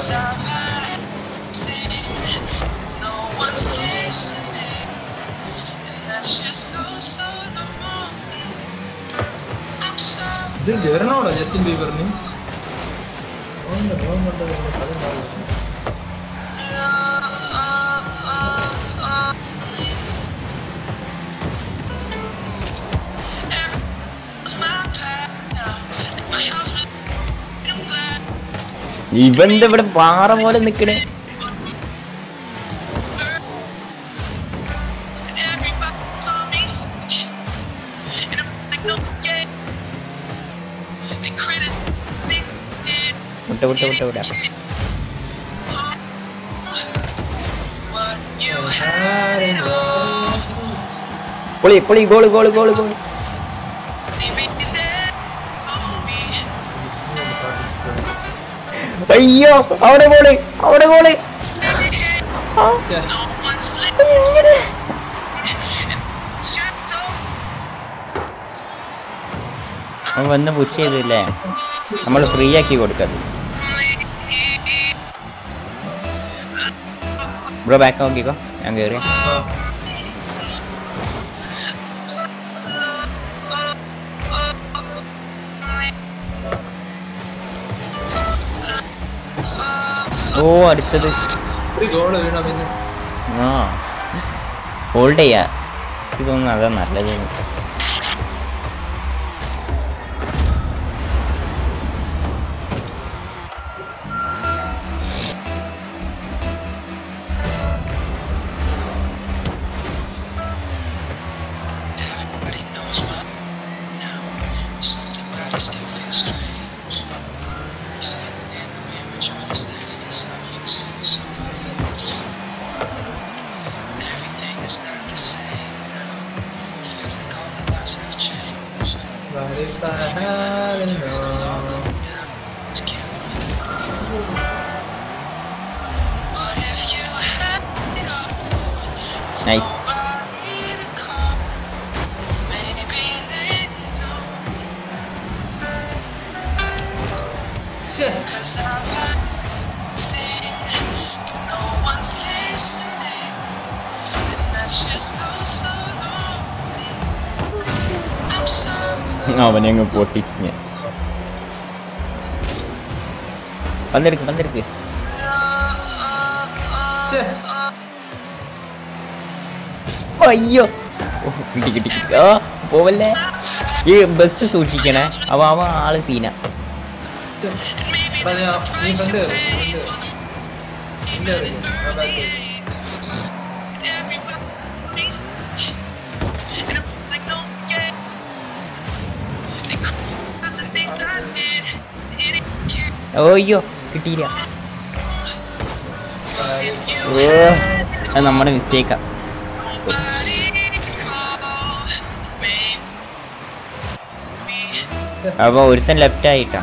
ഇത് ജെറിനോടോ ജസ്റ്റിൻ ബീബറിന്? ഓന്റെ റോം കണ്ടത് എന്നെ കഥ മാറി. ഇവന്റെ ഇവിടെ പാറ പോലെ നിക്കണേ. വിട്ട വിട്ട വിട്ട വിട പൊളി പൊളി ഗോള് ഗോള് ഗോള് ഗോള്. അയ്യോ അവിടെ ഗോള് അവിടെ ഗോള്. അവൻ വന്ന് പുഷ് ചെയ്തില്ലേ, നമ്മൾ ഫ്രീ ആക്കി കൊടുക്കത്. ബ്രോ ബാക്ക് നോക്കിക്കോ, ഞാൻ കേറി. ഓ അടുത്തത് ആ ഹോൾഡ് ചെയ്യാ. എനിക്ക് തോന്നുന്നു അതാ നല്ലത്. Nice. അവനെ അങ്ങ് പൊട്ടിച്ച് ഞാൻ. വന്നെടുക്ക് വന്നെടുക്ക്. അയ്യോ കിട്ടി കിട്ടി കിട്ടി. ആ പോവല്ലേ. ഈ ബസ് സൂക്ഷിക്കണേ, അവ അവ ആള് സീന. ഓയ്യോ കിട്ടിയില്ല. ഓ അത് നമ്മുടെ മിസ്റ്റേക്കാ. അപ്പൊ ഒരുത്തൻ ലെഫ്റ്റ് ആയിട്ടാ.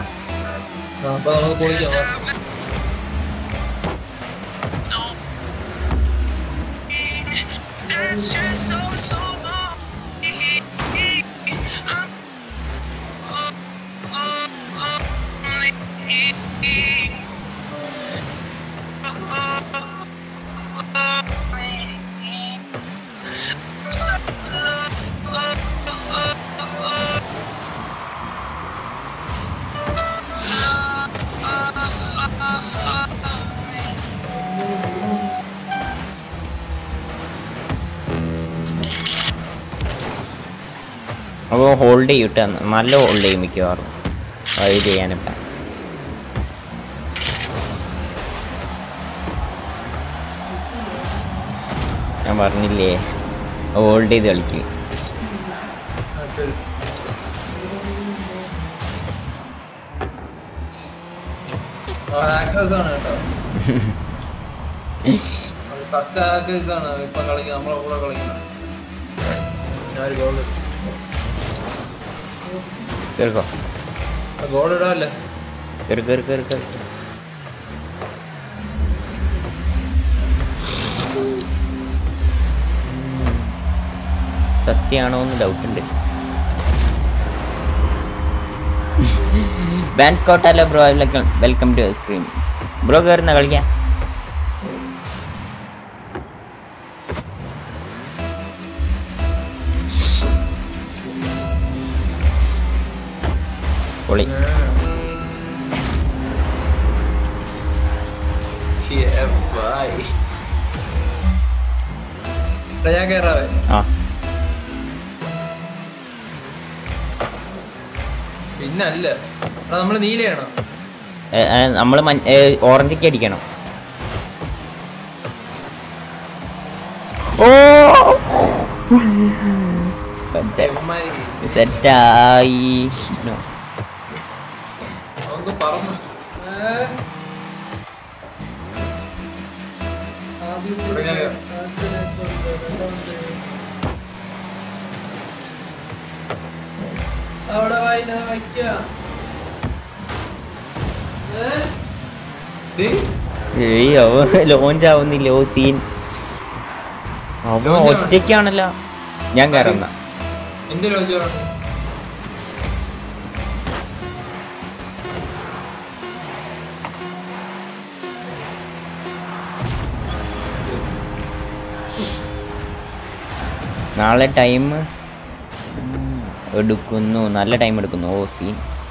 അപ്പോൾ ഹോൾഡ് ചെയ്യട്ടെ, നല്ല ഹോൾഡ് ചെയ്യും മിക്കവാറും. അത് ചെയ്യാനില്ല. ഞാൻ പറഞ്ഞില്ലേ ഹോൾഡ് ചെയ്ത് കളിക്കും. കേൾക്കോ ഗോൾ ഇടാല്ലേ കേറി കേറി കേറി കേറി സത്യാണോ എന്ന് ഡൗട്ട് ഉണ്ട്. ബാൻഡ് സ്കോട്ട് അല്ല bro, welcome to stream bro. കയറുന്ന കളിക്കാം. പൊളി. ഞാൻ കേറാവേ. ആ പിന്നല്ല നമ്മള് നീലയാണോ? നമ്മള് ഓറഞ്ചിക്ക് അടിക്കണം. ഓ സെറ്റായി. അവിടെ വയ്ക്ക ലോഞ്ച് ആവുന്നില്ല. ഓ സീൻ അവൻ ഒറ്റയ്ക്കാണല്ലോ. ഞാൻ കയറുന്ന എന്ത് ലോഞ്ച് നാളെ ടൈം എടുക്കുന്നു, നല്ല ടൈം എടുക്കുന്നു. ഓ സീൻ.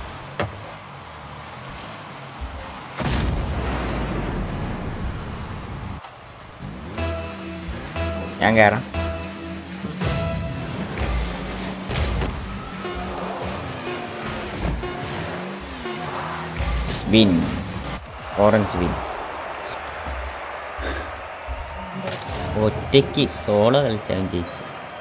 ഞാൻ കയറാം. Win orange win. ഒറ്റയ്ക്ക് സോളോ കളിച്ചാലും ജയിച്ചു.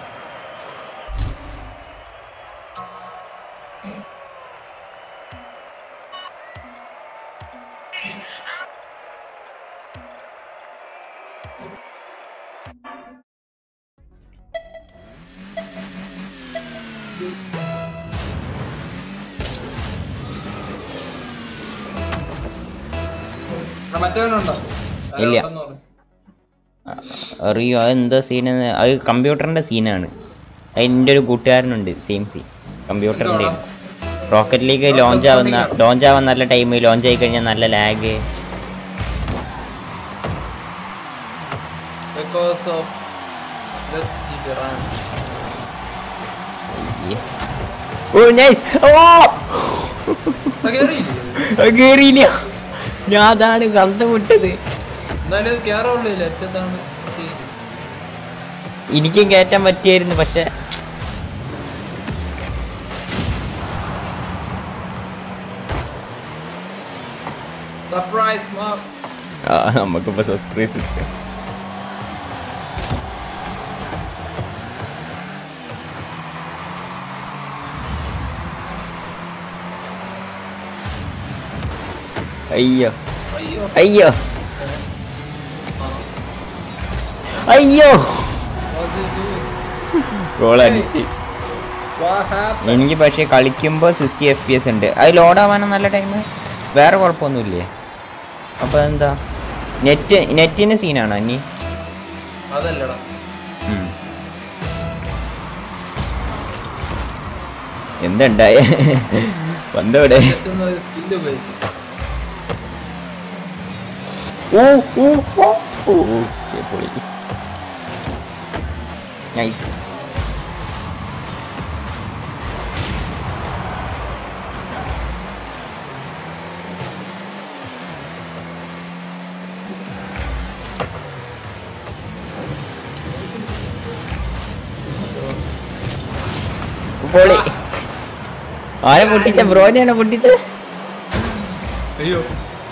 ഇല്ല അറിയോ അതെന്താ സീൻ? അത് കമ്പ്യൂട്ടറിന്റെ സീനാണ്. അത് എൻ്റെ ഒരു കൂട്ടുകാരനുണ്ട് സെയിം സീൻ. കമ്പ്യൂട്ടറിന്റെ റോക്കറ്റ് ലീഗ് ലോഞ്ച് ആവുന്ന ലോഞ്ച് ആവാൻ നല്ല ടൈം, ലോഞ്ച് ആയി കഴിഞ്ഞാൽ നല്ല ലാഗ്. കേറിയില്ല. ഞാൻ അതാണ് കന്തം വിട്ടത്. എനിക്കും കയറ്റാൻ പറ്റിയായിരുന്നു, പക്ഷെ നമുക്കിപ്പോ സർപ്രൈസ് കിട്ടും. അയ്യോ അയ്യോ അയ്യോ ഗോൾ അടിച്ച്. എനിക്ക് പക്ഷെ കളിക്കുമ്പോ സിക്സ്റ്റി എഫ് പി എസ് ഉണ്ട്. അത് ലോഡ് ആവാനും നല്ല ടൈം, വേറെ കുഴപ്പമൊന്നുമില്ലേ? അപ്പൊ എന്താ നെറ്റ് നെറ്റിന് സീനാണോ ഇനി? എന്തുണ്ടായ വന്നവിടെ? ഓ ഓ ഓ പൊളി. നൈസ്. പൊളി. ആരെ പൊട്ടിച്ച? ബ്രോനെയാണോ പൊട്ടിച്ചത്? അയ്യോ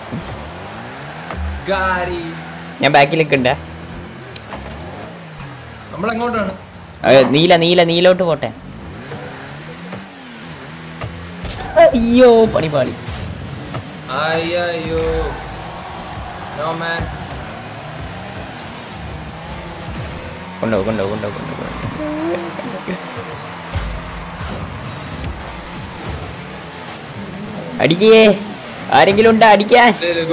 ഞാൻ ബാക്കിൽ നിൽക്കണ്ട. നമ്മളെങ്ങോട്ടാണ്? നീല നീല നീലോട്ട് പോട്ടെ. അയ്യോ പണി പാളി. അയ്യോ നോ മാൻ. കൊണ്ടോ കൊണ്ടോ കൊണ്ടോ കൊണ്ടോ അടിക്കേ. ആരെങ്കിലും ഉണ്ടാ അടിക്കാൻ?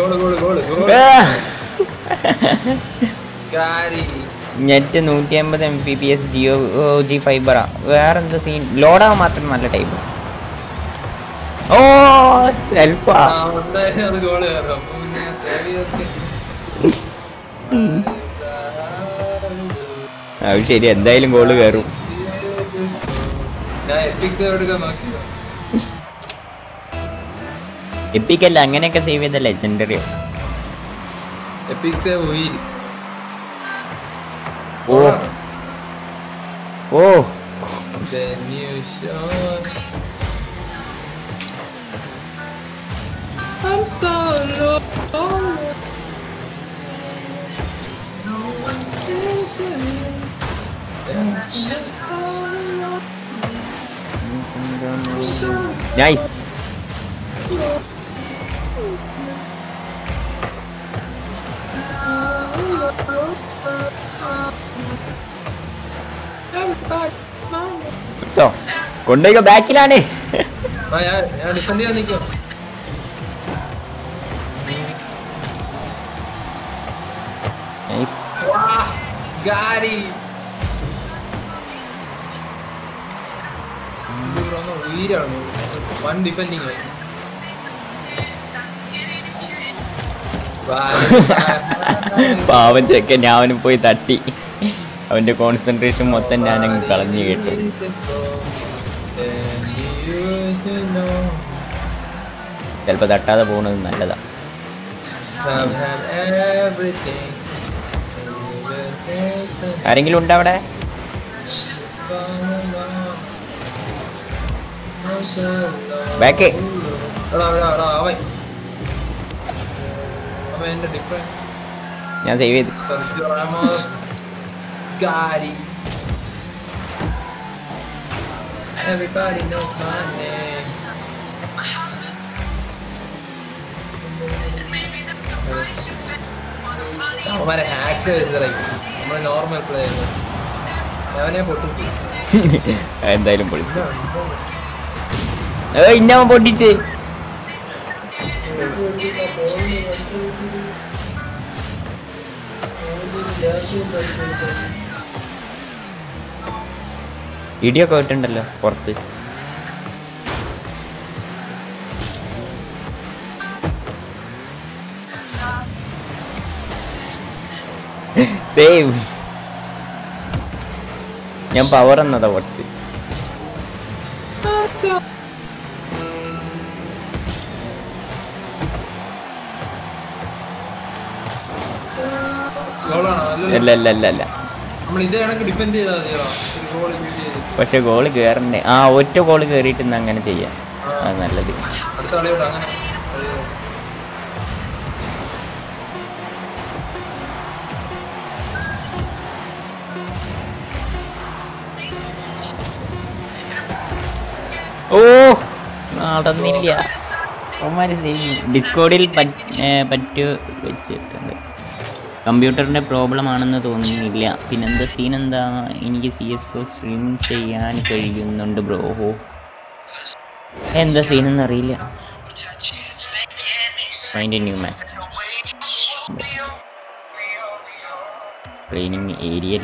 നെറ്റ് നൂറ്റി അമ്പത് M P P S Jio G ഫൈബറാ. വേറെന്താ സീൻ? ലോഡാവാൻ മാത്രം നല്ല ടൈം. ഓ സെൽഫാ. അത് ശരി, എന്തായാലും ഗോള് കയറും. എപ്പിക്കല്ല അങ്ങനെയൊക്കെ സേവ് ചെയ്ത ലെജൻഡറിയോ. ഓ ഓ I'm so low. No one's listening. Nice. കൊണ്ടേക്കോ, ബാക്കിലാണ്. ഞാൻ ഡിഫെൻഡ് ചെയ്യാൻ നിൽക്കും. ഗാരി വീരാണ്. One defending. പാവൻ ചെക്കൻ, ഞാൻ അവന് പോയി തട്ടി. അവന്റെ കോൺസെൻട്രേഷൻ മൊത്തം ഞാനങ്ങ് കളഞ്ഞു കേട്ടു. ചിലപ്പോ തട്ടാതെ പോകുന്നത് നല്ലതാ. ആരെങ്കിലും ഉണ്ടോ അവിടെ? ബാക്ക് ഞാൻ സേവ് ചെയ്തു. Everybody knows my name. हमारे hackers like हमारे normal player. അവനെ പൊട്ടിച്ചു. എന്തായാലും പൊളിച്ചു. ഏയ് ഇന്നവൻ പൊട്ടിച്ച്. ഇടിയൊക്കെ വിട്ടുണ്ടല്ലോ പുറത്ത്. സേവ്. ഞാൻ പവർ എന്നതാ കുറച്ച്. അല്ല അല്ല അല്ല അല്ല പക്ഷെ ഗോള് കേറണ്ടേ. ആ ഒറ്റ ഗോള് കേറിയിട്ട് അങ്ങനെ ചെയ്യാം, അത് നല്ലത്. ഓ നടന്നില്ല. ഡിസ്കോഡിൽ പറ്റു വെച്ചിട്ടുണ്ട്. കമ്പ്യൂട്ടറിൻ്റെ പ്രോബ്ലം ആണെന്ന് തോന്നുന്നില്ല. പിന്നെന്താ സീൻ എന്താ? എനിക്ക് സി എസ് ഗോ സ്ട്രീം ചെയ്യാൻ കഴിയുന്നുണ്ട് ബ്രോ. എന്താ സീനെന്ന് അറിയില്ല. ഫൈൻഡ് ന്യൂ മാച്ച് ട്രെയിനിങ് ഏരിയയിൽ.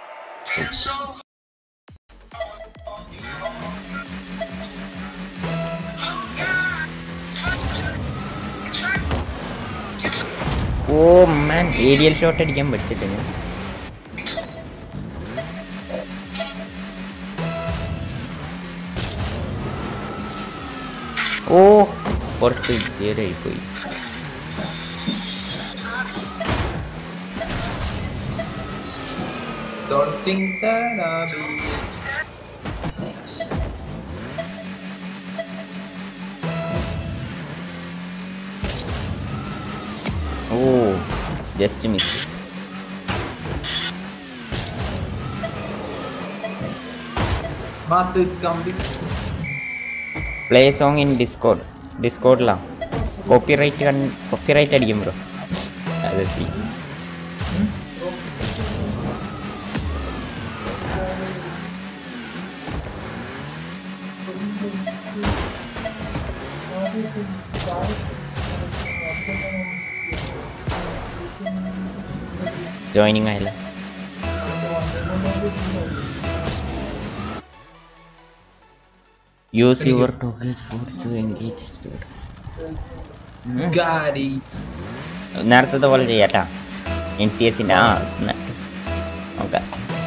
ഓ മാൻ, ഏരിയൽ ഷോട്ട് അടിക്കാൻ പഠിച്ചിട്ടില്ല. ഓ കുറച്ച് നേരമായി പോയി. ഓ ജസ്റ്റ് മിസ്. മാത്ത് കമ്പി പ്ലേ സോങ് ഇൻ ഡിസ്കോഡ് ഡിസ്കോഡിലാ കോപ്പിറൈറ്റ് കോപ്പിറൈറ്റ് അടിക്കും ബ്രോ അതെത്തി ജോയിനിങ് ആയില്ല use your tokens for to engage store Gary നേരത്തെ പോലെ ചെയ്യാട്ടാ എൻ സി എസിൻ്റെ ആ ഓക്കെ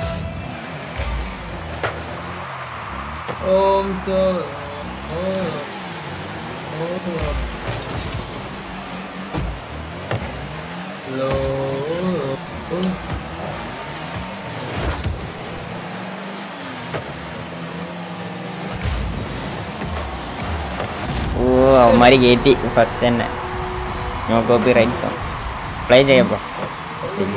ഓം സോ ഓ ഓ ലോ ഓ അവന്മാര് കയറ്റി ഫസ്റ്റ് തന്നെ no copyright song play ചെയ്യപ്പോ ശരി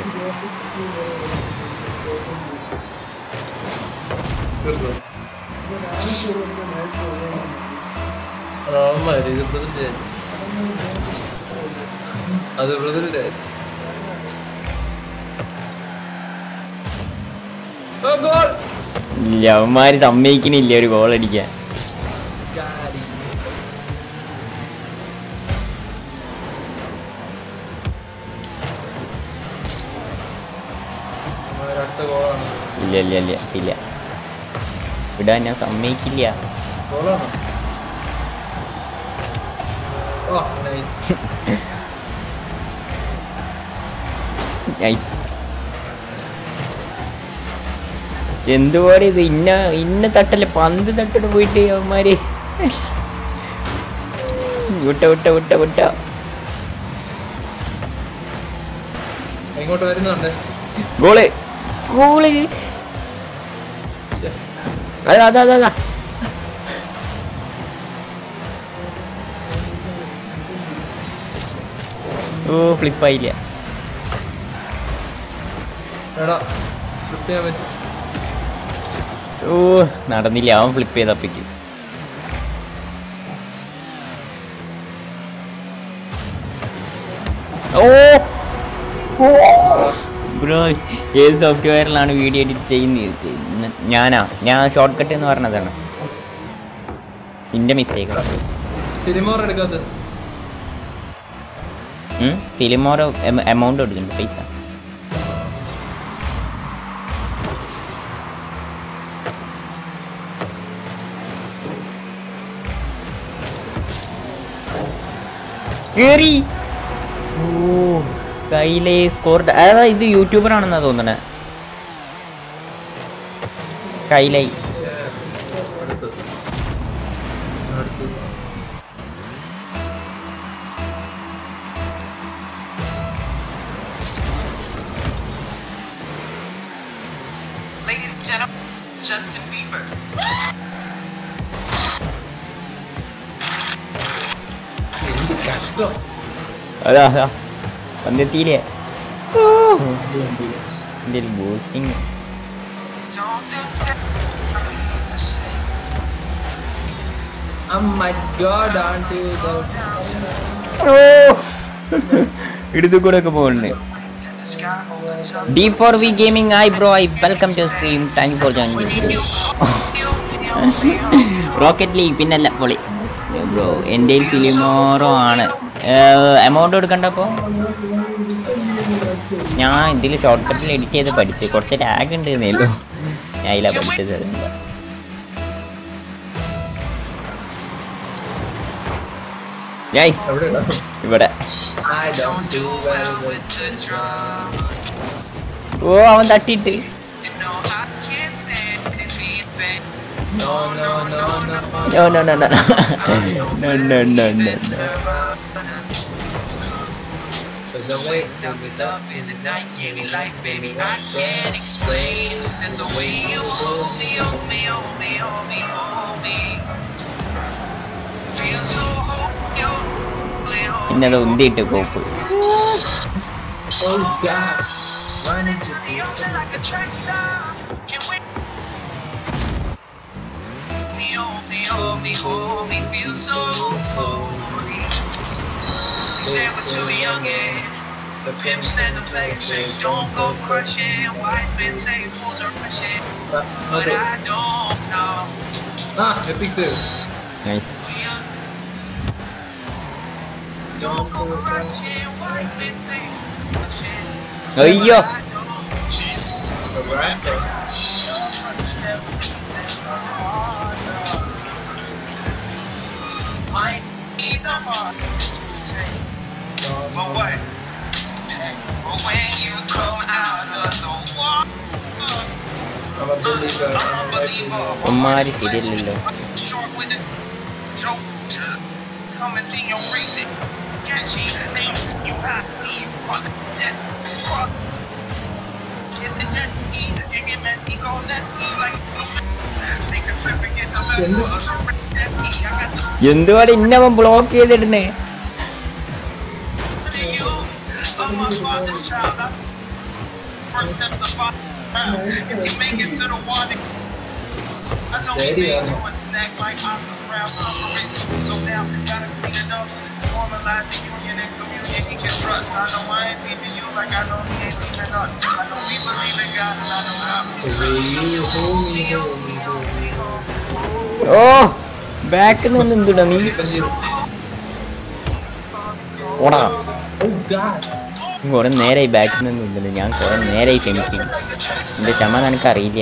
അത് ബ്രദറിന്റെ ഇല്ല അവന്മാര് സമ്മതിക്കണില്ല ഒരു ഗോൾ അടിക്കാൻ ഇല്ല ഇല്ല ഇല്ല ഇല്ല വിടാൻ ഞാൻ സമ്മതിക്കില്ല എന്തുപോലെ ഇത് ഇന്ന ഇന്ന തട്ടല്ലേ പന്ത് തട്ടിട്ട് പോയിട്ട് അവന്മാര് വിട്ട വിട്ട വിട്ട വിട്ട ഇങ്ങോട്ട് വരുന്നുണ്ട് ഗോള് ഗോള് അതാ അതാ അതാ ഓ ഫ്ലിപ്പായില്ല ഓ നടന്നില്ല അവൻ ഫ്ലിപ്പ് ചെയ്തപ്പേക്ക് ഓ ബ്രോ ഏത് സോഫ്റ്റ്വെയറിലാണ് വീഡിയോ എഡിറ്റ് ചെയ്യുന്നത് ഞാനാ ഞാൻ ഷോർട്ട് കട്ട് എന്ന് പറഞ്ഞതാണ് നിന്റെ മിസ്റ്റേക്ക് ഫിലിമോറോ എമൗണ്ട് കൊടുക്കുന്നുണ്ട് പൈസ കേറി ഓ കയ്യിലെ സ്കോർ അതാ ഇത് യൂട്യൂബറാണെന്നാ തോന്നണേ കയ്യിലെ അതാ അതാ വന്നെത്തിയില്ലേ എൻ്റെ ഒരു ബോട്ടിങ് ഇടത്തു കൂടെ ഒക്കെ പോകുന്നുണ്ട് D four V gaming I bro I welcome to stream thank you for joining rocket league പിന്നല്ല പൊളി ബ്രോ എൻ്റെ ഫിലിമോറോ ആണ് എമൗണ്ട് കൊടുക്കണ്ടപ്പോ ഞാൻ ഇതിൽ ഷോർട്ട് കട്ടിൽ എഡിറ്റ് ചെയ്ത് പഠിച്ച് കുറച്ച് ടാഗ് ഉണ്ട് എന്നേലോ ഞാൻ അതിലാ പഠിച്ചത് ഇവിടെ ഓ അവൻ തട്ടിയിട്ട് No, no, no, no. No, no, no, no. No, no, no, no, no. Cause the way you get up in the night, give me life, baby, I can't explain. And the way you hold me, hold me, hold me, hold me, hold me. Feel so holy, holy, holy. ഇന്നലെ ഉന്തിയിട്ട് കോപ്പ്. Oh God. Run into the ocean like a track star. Can't wait. hold me, hold me, hold me, feel so holy. We say we're too young, yeah. The pimp said the players say don't go crushing. Wise men say fools are rushing, but I don't know. Ah, epic save. Nice. Don't go crushing. Wise men say rushing. അയ്യോ ഉമ്മാരി ശരിയല്ലല്ലോ. എന്തുവാടെ ഇന്നവൻ block ചെയ്തിടുന്നേ? ഓ ബാക്കിൽ നിന്ന് എന്തുടാ നീ? ഓടാ കുറെ നേരായി ബാക്കിൽ നിന്ന് നിന്നില്ല. ഞാൻ കുറെ നേരായി ക്ഷമിക്കും. എന്റെ ക്ഷമ നിനക്ക് അറിയില്ല.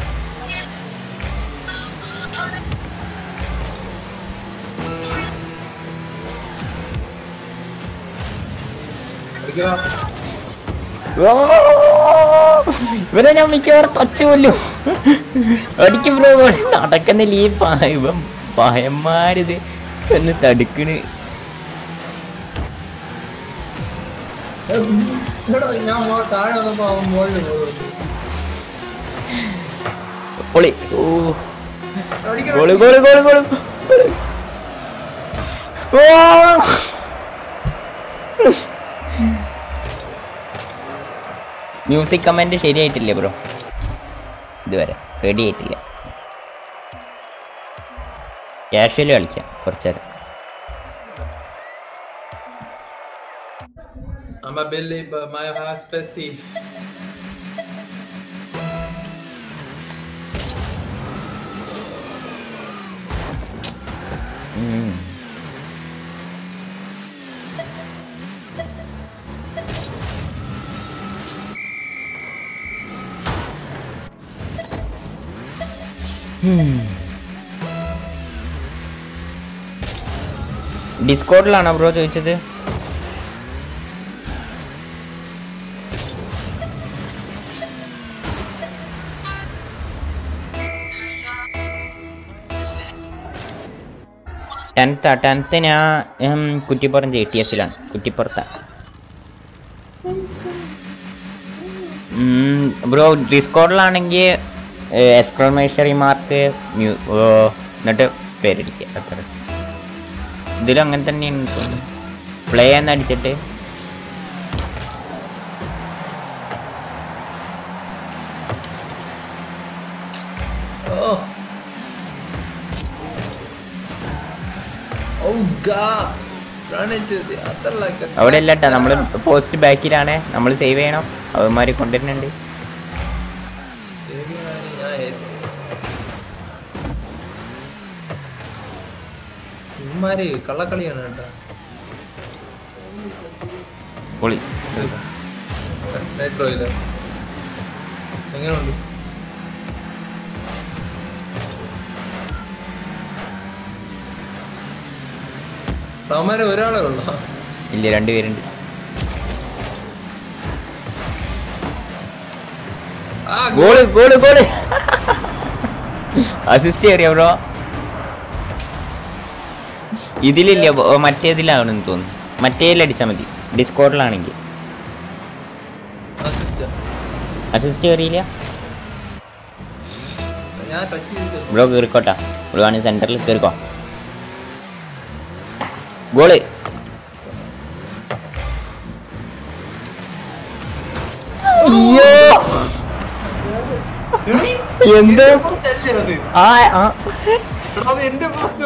ഇവരെ ഞാൻ മിക്കവാറും തച്ചു കൊല്ലും. അടിക്കും ബ്രോ. നടക്കുന്നില്ല ഈ ഇവൻ പയന്മാരിത് എന്ന് തടുക്കണ്. പൊളി. ഓ ഗോള് ഗോള് ഗോള് ഗോള്. ഓ മ്യൂസിക് കമന്റ് ശരിയായിട്ടില്ല ബ്രോ. ഇതുവരെ റെഡി ആയിട്ടില്ല. ക്യാഷ്വലി കളിക്കാം കുറച്ചേരം. I'm a Billy, but my heart's Bessie. Mm. ഡിസ്കോഡിലാണോ ബ്രോ ചോദിച്ചത്? ടെൻത്താ ടെൻത്ത് ഞാൻ കുറ്റിപ്പുറം ജെ ടി എസിലാണ്. കുറ്റിപ്പുറത്താ ബ്രോ. ഡിസ്കോഡിലാണെങ്കിൽ എക്സ്ക്ലമേഷൻ മാർക്ക് എന്നിട്ട് പേരടിക്കുക. അത്ര ഇതിലും അങ്ങനെ തന്നെയാണ് തോന്നുന്നു. പ്ലേ എന്ന് അടിച്ചിട്ട് അവിടെ അല്ലട്ടാ. നമ്മള് പോസ്റ്റ് ബാക്കിലാണ്. നമ്മൾ സേവ് ചെയ്യണം. അവന്മാര് കൊണ്ടുവരുന്നുണ്ട്. കള്ളക്കളിയാണ് കേട്ടോ. പൊളി. എങ്ങനെയുണ്ട്? അവന്മാരെ ഒരാളെ ഉള്ളു? ഇല്ല, രണ്ടുപേരുണ്ട്. Goal goal goal. അസിസ്റ്റ് അറിയാം ബ്രോ. ഇതിലില്ല, മറ്റേതിലാണെന്ന് തോന്നുന്നു. മറ്റേതിലടിച്ചാൽ മതി ഡിസ്കോഡിലാണെങ്കിൽ. അസിസ്റ്റ് അറിയില്ല ബ്രോ. കയറിക്കോട്ടാ ബ്രോ. ആണ് സെന്ററിൽ കയറിക്കോ. ഗോള്. എന്ത്? ആ എടാ അത് എന്റെ പോസ്റ്റ്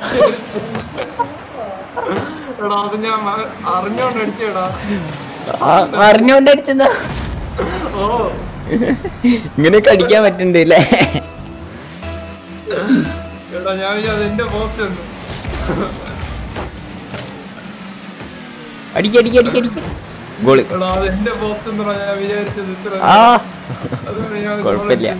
എടാ അത് ഞാൻ മ- അറിഞ്ഞോണ്ട് അടിച്ചേടാ. അറിഞ്ഞോണ്ട് അടിച്ചെന്നാ. ഓ ഇങ്ങനെയൊക്കെ അടിക്കാൻ പറ്റുന്നുണ്ട് അല്ലേ? എടാ ഞാൻ വിചാരിച്ചു അത് എന്റെ പോസ്റ്റ് എന്ന്. അടിക്ക അടിക്ക അടിക്ക അടിക്ക. ഗോള്. എടാ അത് എന്റെ പോസ്റ്റ് എന്ന് പറഞ്ഞാ ഞാൻ വിചാരിച്ചത് ഇത്ര. ആ അതുകൊണ്ട് ഞാൻ കുഴപ്പമില്ല.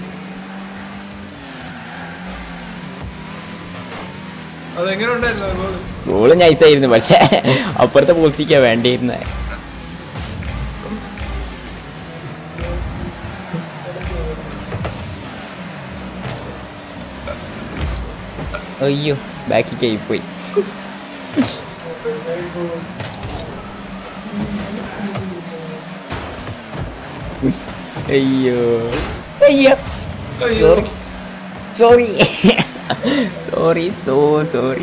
അതെങ്ങനെ ഉണ്ടായിരുന്നു ഗോള്? ഗോള് നൈസായിരുന്നു, പക്ഷെ അപ്പുറത്തെ പോസ്റ്റിക്കാ വേണ്ടിയിരുന്ന. അയ്യോ ബാക്കിക്ക് ആയിപ്പോയി. അയ്യോ അയ്യോ അയ്യോ സോറി സോറി സോ സോറി.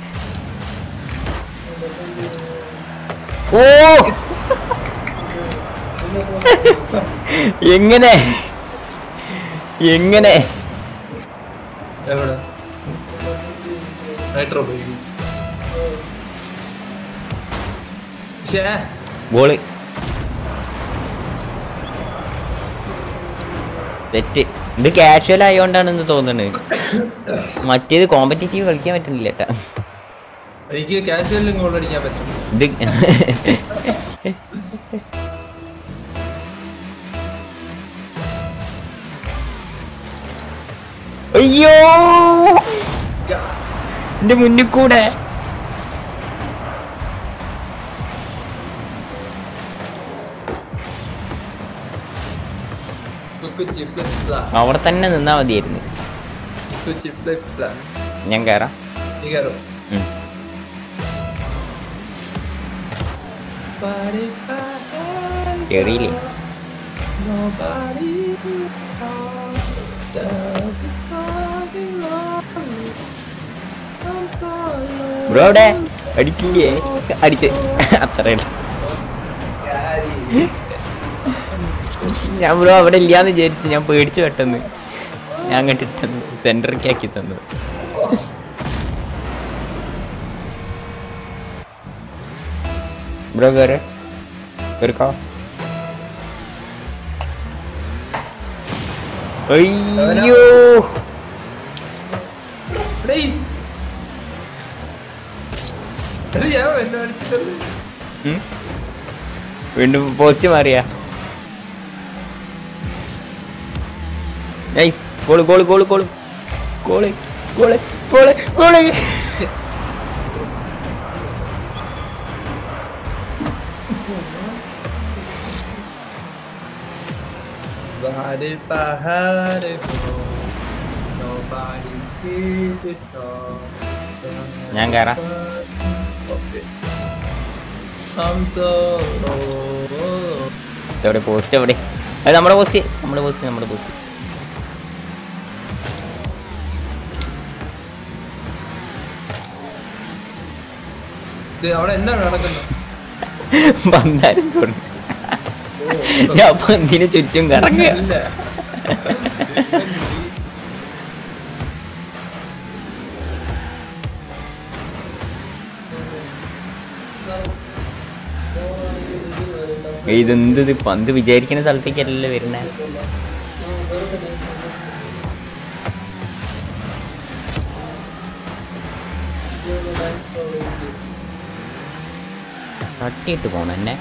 ഓ എങ്ങനെ എങ്ങനെ എവിടെ നൈട്രോ പോയി. ബോള് തെറ്റ്. ഇത് കാഷ്വൽ ആയോണ്ടാണെന്ന് തോന്നുന്നത്. മറ്റേത് കോമ്പറ്റീറ്റീവ് കളിക്കാൻ പറ്റുന്നില്ല കേട്ടാ. എനിക്ക് കാഷ്വലിലും ഗോൾ അടിക്കാൻ പറ്റും. ഇത് അയ്യോ എന്റെ മുന്നിൽ കൂടെ. കുക്കുച്ചി ഫ്ലിപ്പ് ഫ്ലാപ്പ്. അവിടെ തന്നെ നിന്നാ മതിയായിരുന്നു. കുക്കുച്ചി ഫ്ലിപ്പ് ഫ്ലാപ്പ്. ഞാൻ കയറാം. നീ കയറും. ഉം. കേറിയില്ലേ? ബ്രോ അവിടെ അടിക്കില്ലേ? അടിച്ച് അത്രേ. ഞാൻ ബ്രോ അവിടെ ഇല്ലാന്ന് വിചാരിച്ചു. ഞാൻ പേടിച്ചു പെട്ടെന്ന്. ഞാൻ അങ്ങോട്ട് ഇട്ടു സെന്ററിലേക്ക് ആക്കി തന്നു. ബ്രോ കേറ് കേറിക്കോ. അയ്യോ ഡേയ്. എടാ, ഞാൻ എന്നെ അടിച്ചിട്ടത്. ഉം. വീണ്ടും പോസ്റ്റ് മാറിയാ. Nice. Goal goal goal goal goal goal goal goal. But if I had it all, nobody's here to talk. ഞാൻ കയറാം. Okay. I'm so low. എവിടെ പോസ്റ്റ് എവിടെ? അത് നമ്മുടെ പോസ്റ്റ് നമ്മുടെ പോസ്റ്റ് നമ്മുടെ പോസ്റ്റ്. ഇത് അവിടെ എന്താണ് നടക്കുന്നത്? പന്താരം തോന്നുന്നു. ഞാൻ പന്തിന് ചുറ്റും കറങ്ങുക. ഇല്ല. ഇതെന്ത് ഇത് പന്ത് വിചാരിക്കുന്ന സ്ഥലത്തേക്കല്ലല്ലോ വരുന്നേ. തട്ടിയിട്ട് പോണം എന്നെ.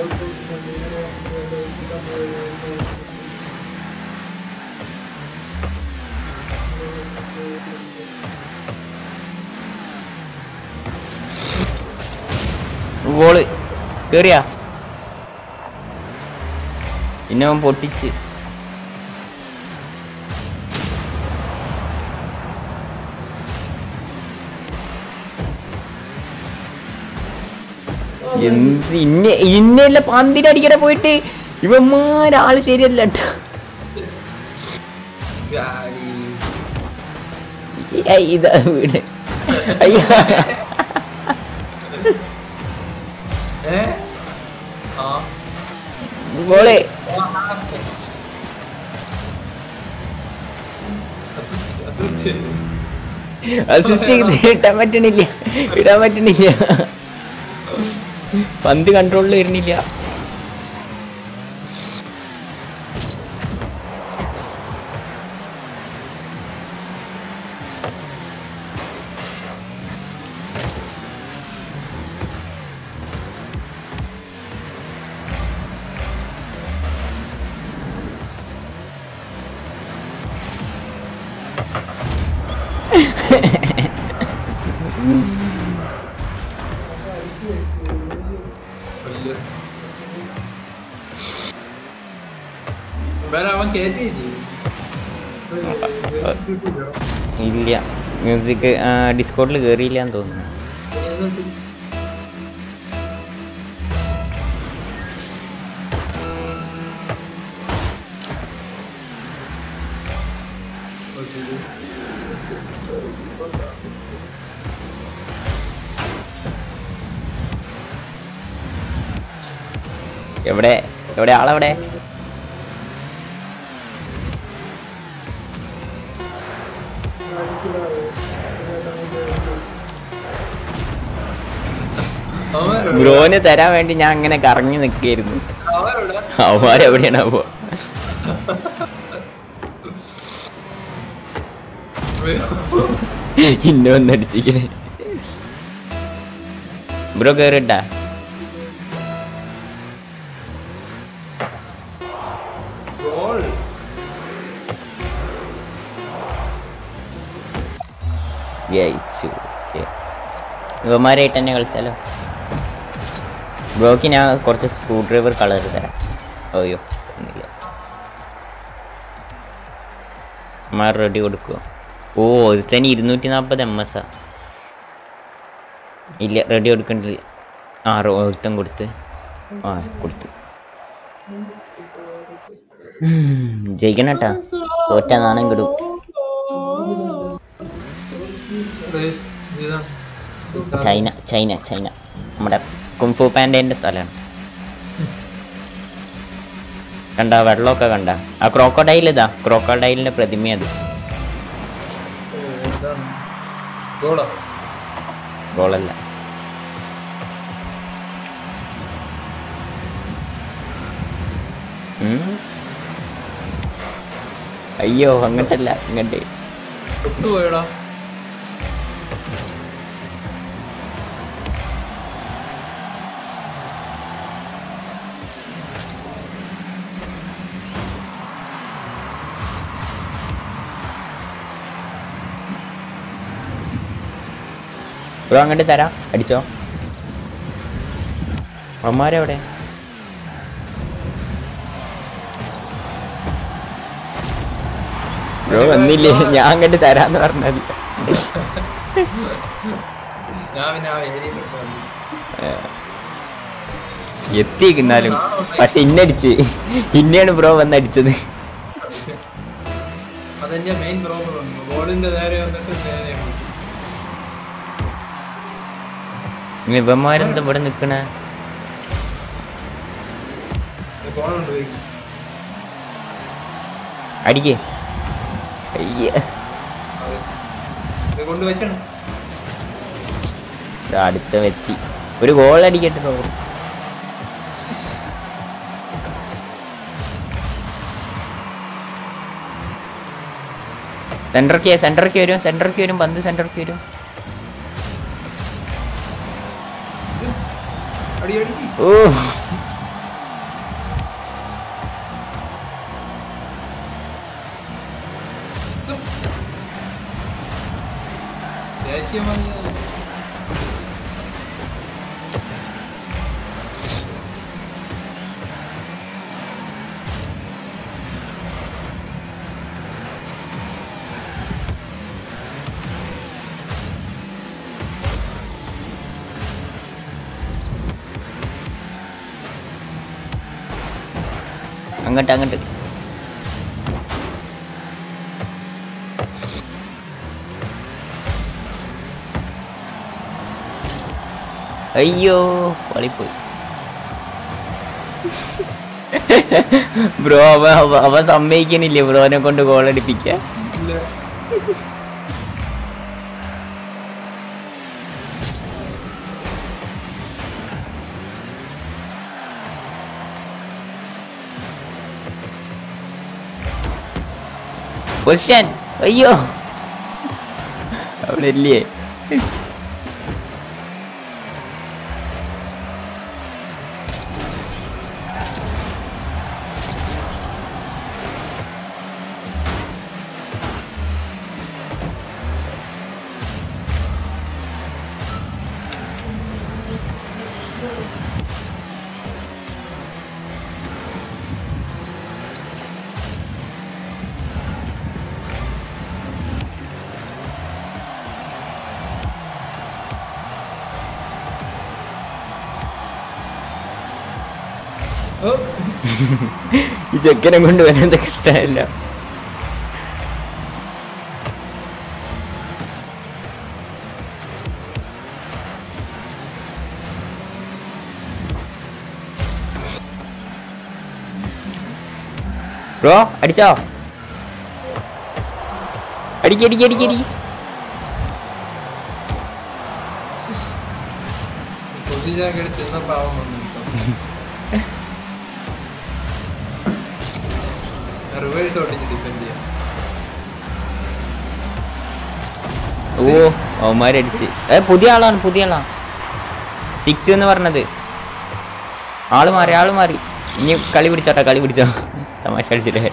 ഗോള് കേറിയാ പിന്നെ അവൻ പൊട്ടിച്ച്. എന്ത് ഇന്ന ഇന്നല്ല പന്തിനടിക്കണ പോയിട്ട് ഇവന്മാരാള് ശരിയല്ല ട്ടോ. ഗാരി. ഏയ് ഇതാ വീട്. അയ്യോ ഏ? ആ. ഗോള്. Assist- assist ചെയ്തു. അസിസ്റ്റ് ഇടാൻ പറ്റണില്ല ഇടാൻ പറ്റണില്ല പന്ത് കൺട്രോളിൽ വരുന്നില്ല. ഇല്ല മ്യൂസിക് ഡിസ്കോഡിൽ കേറിയില്ലാന്ന് തോന്നുന്നു. എവിടെ എവിടെ ആളെവിടെ? ബ്രോന് തരാൻ വേണ്ടി ഞാൻ അങ്ങനെ കറങ്ങി നിൽക്കായിരുന്നു. അവന്മാരെവിടെയാണ് അപ്പോ? ഇന്ന ഒന്നടിച്ചിക്കണേ. ബ്രോ കേറിട്ടാ? ഇവന്മാരായിട്ട് തന്നെ കളിച്ചാലോ? ബ്രോക്ക് ഞാൻ കുറച്ച് സ്ക്രൂ ഡ്രൈവർ കളർ തരാം. അയ്യോ ഒന്നുമില്ല. മാർ റെഡി കൊടുക്കുക. ഓ ഇത് തന്നെ ഇരുന്നൂറ്റി നാൽപ്പത് എം എസ് ആ. ഇല്ല റെഡി കൊടുക്കണ്ടില്ല. ആ ഒരുത്തം കൊടുത്ത് ആ കൊടുത്ത് ജയിക്കണട്ടാ. തോറ്റ നാണം കിടും. ചൈന ചൈന ചൈന നമ്മുടെ കുംഫു പാൻഡേന്റെ സ്ഥലമാണ്. കണ്ട വെള്ളമൊക്കെ കണ്ട? ആ ക്രോക്കോഡൈൽ ഇതാ ക്രോക്കോഡൈലിന്റെ പ്രതിമ. അത് ഗോളല്ല. അയ്യോ അങ്ങോട്ടല്ല ഇങ്ങോട്ട്. ബ്രോ അങ്ങോട്ട് തരാം. അടിച്ചോ. അമ്മാരെവിടെ? ബ്രോ വന്നില്ലേ? ഞാൻ അങ്ങോട്ട് തരാന്ന് പറഞ്ഞത്. എത്തിക്കുന്നാലും പക്ഷെ ഇന്നടിച്ച് ഇന്നെയാണ് ബ്രോ വന്നടിച്ചത്. ഇവന്മാരെന്താ ഇവിടെ നിക്കണേ? അടിക്കേ. അടുത്ത വ്യക്തി ഒരു ഗോൾ അടിക്കട്ടെ. സെന്റർക്ക് സെന്റർക്ക് വരും സെന്റർക്ക് വരും പന്ത് സെന്റർക്ക് വരും. ഓ അങ്ങോട്ട് അങ്ങോട്ട്. അയ്യോ പളിപ്പോയി ബ്രോ. അവ അവൻ സമ്മതിക്കണില്ലേ ബ്രോനെ കൊണ്ട് ഗോൾ അടിപ്പിക്കാൻ. പൊസിഷൻ. അയ്യോ അവിടെ ഇല്ലേ? ഈ ചെക്കനെ കൊണ്ട് വരാൻ കഷ്ടമല്ല. ബ്രോ അടിച്ചോ? അടിക്ക് അടിക്ക് അടിക്ക് അടിക്ക്. ഓ അവന്മാരടിച്ച്. ഏ പുതിയ ആളാണ്, പുതിയ ആളാണ് സിക്സ് എന്ന് പറഞ്ഞത്. ആള് മാറി, ആള് മാറി. ഇനി കളി പിടിച്ചോട്ടെ, കളി പിടിച്ചോ. തമാശ കളിച്ചിട്ടേ.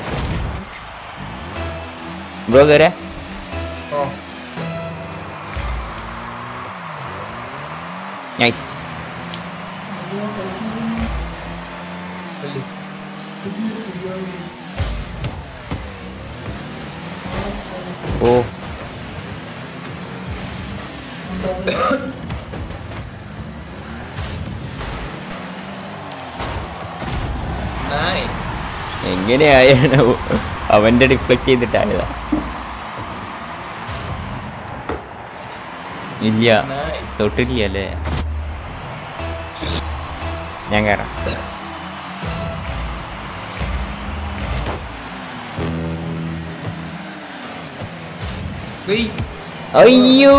Bro കേറെ nice. ഓ എങ്ങനെയായാണ് അവന്റെ ഡിഫ്ലക്ട് ചെയ്തിട്ടായതാ? ഇല്ല തൊട്ടില്ല അല്ലേ? ഞാൻ കയറാം. അയ്യോ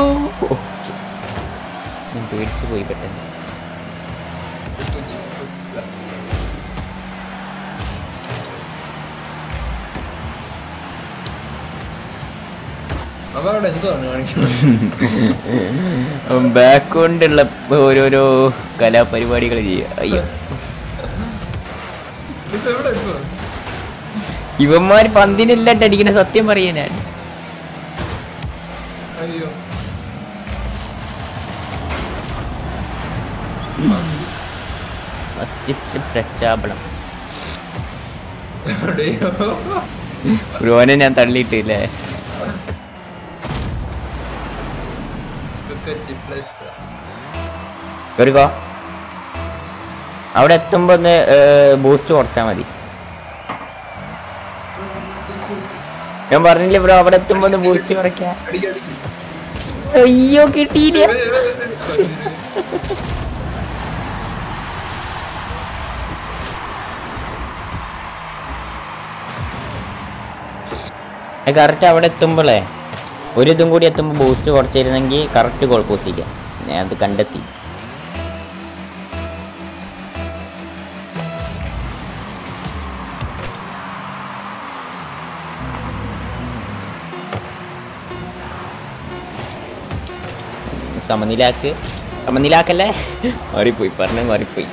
ഞാൻ പേടിച്ചു പോയി പെട്ടെന്ന്. ബാക്ക് കൊണ്ടുള്ള ഓരോരോ കലാപരിപാടികൾ ചെയ്യുക. അയ്യോ ഇവന്മാര് പന്തിനെല്ലാം അടിക്കണ, സത്യം പറയാൻ. പ്രഖ്യാപനം ബ്രോനെ ഞാൻ തള്ളിയിട്ടില്ലേ? കേറിക്കോ. അവിടെ എത്തുമ്പോ ഒന്ന് ബൂസ്റ്റ് കുറച്ചാ മതി. ഞാൻ പറഞ്ഞില്ലേ ബ്രോ, അവിടെ എത്തുമ്പോ ഒന്ന് ബൂസ്റ്റ് കുറയ്ക്കാ. അയ്യോ കിട്ടിയില്ല. കറക്റ്റ് അവിടെ എത്തുമ്പോളേ ഒരു ഇതും കൂടി എത്തുമ്പോൾ ബൂസ്റ്റ് കുറച്ചിരുന്നെങ്കിൽ കറക്റ്റ് ഗോൾ പോസിക്കാം. ഞാൻ അത് കണ്ടെത്തി. സമനിലാക്ക്, സമനിലാക്കല്ലേ? മാറിപ്പോയി, പറഞ്ഞ മാറിപ്പോയി.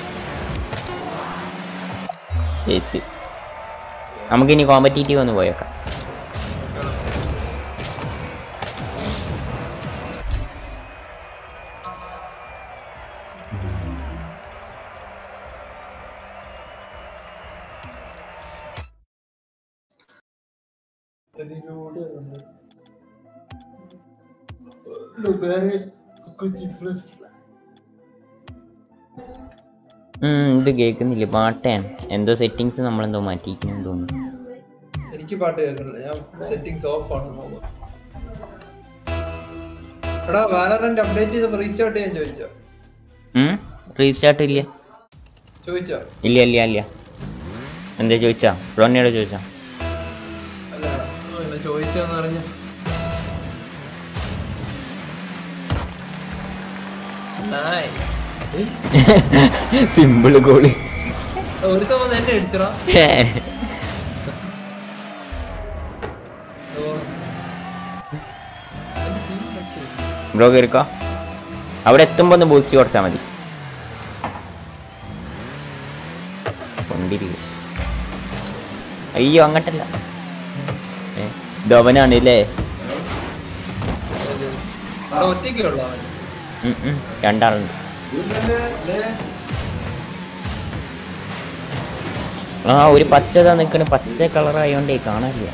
ചേച്ചി നമുക്കിനി കോമ്പറ്റീറ്റീവ് ഒന്ന് പോയേക്കാം. ഇത് കേൾക്കുന്നില്ല പാട്ടാണ്. എന്തോ സെറ്റിങ്സ് നമ്മളെന്തോ മാറ്റിയിരിക്കുന്നു തോന്നുന്നു. എനിക്ക് പാട്ട് കേൾക്കണില്ല, ഞാൻ സെറ്റിങ്സ് ഓഫ് ആണ്. എടാ വാലറന്റ് അപ്ഡേറ്റ് ചെയ്തപ്പോൾ റീസ്റ്റാർട്ട് ചെയ്യാൻ ചോദിച്ചോ? റീസ്റ്റാർട്ട് ഇല്ല ചോദിച്ചോ? ഇല്ല ഇല്ല ഇല്ല. എന്താ ചോദിച്ചാ? റോണിയോട് ചോദിച്ചാ? അല്ല ചോദിച്ചോന്ന് അറിഞ്ഞ സിമ്പിള് ഗോളി. ഒരു തവണ എന്നെ അടിച്ചടാ. ബ്രോ കയറിക്കോ. അവിടെ എത്തുമ്പോ ഒന്ന് ബൂസ്റ്റ് കുറച്ചാൽ മതി. കൊണ്ടിരിക്കും. അയ്യോ അങ്ങട്ടല്ല, ധവനാണല്ലേ. രണ്ടാളുണ്ട്. ആ ഒരു പച്ചതാ നിക്കണ്, പച്ച കളർ ആയോണ്ടേ കാണാനില്ല.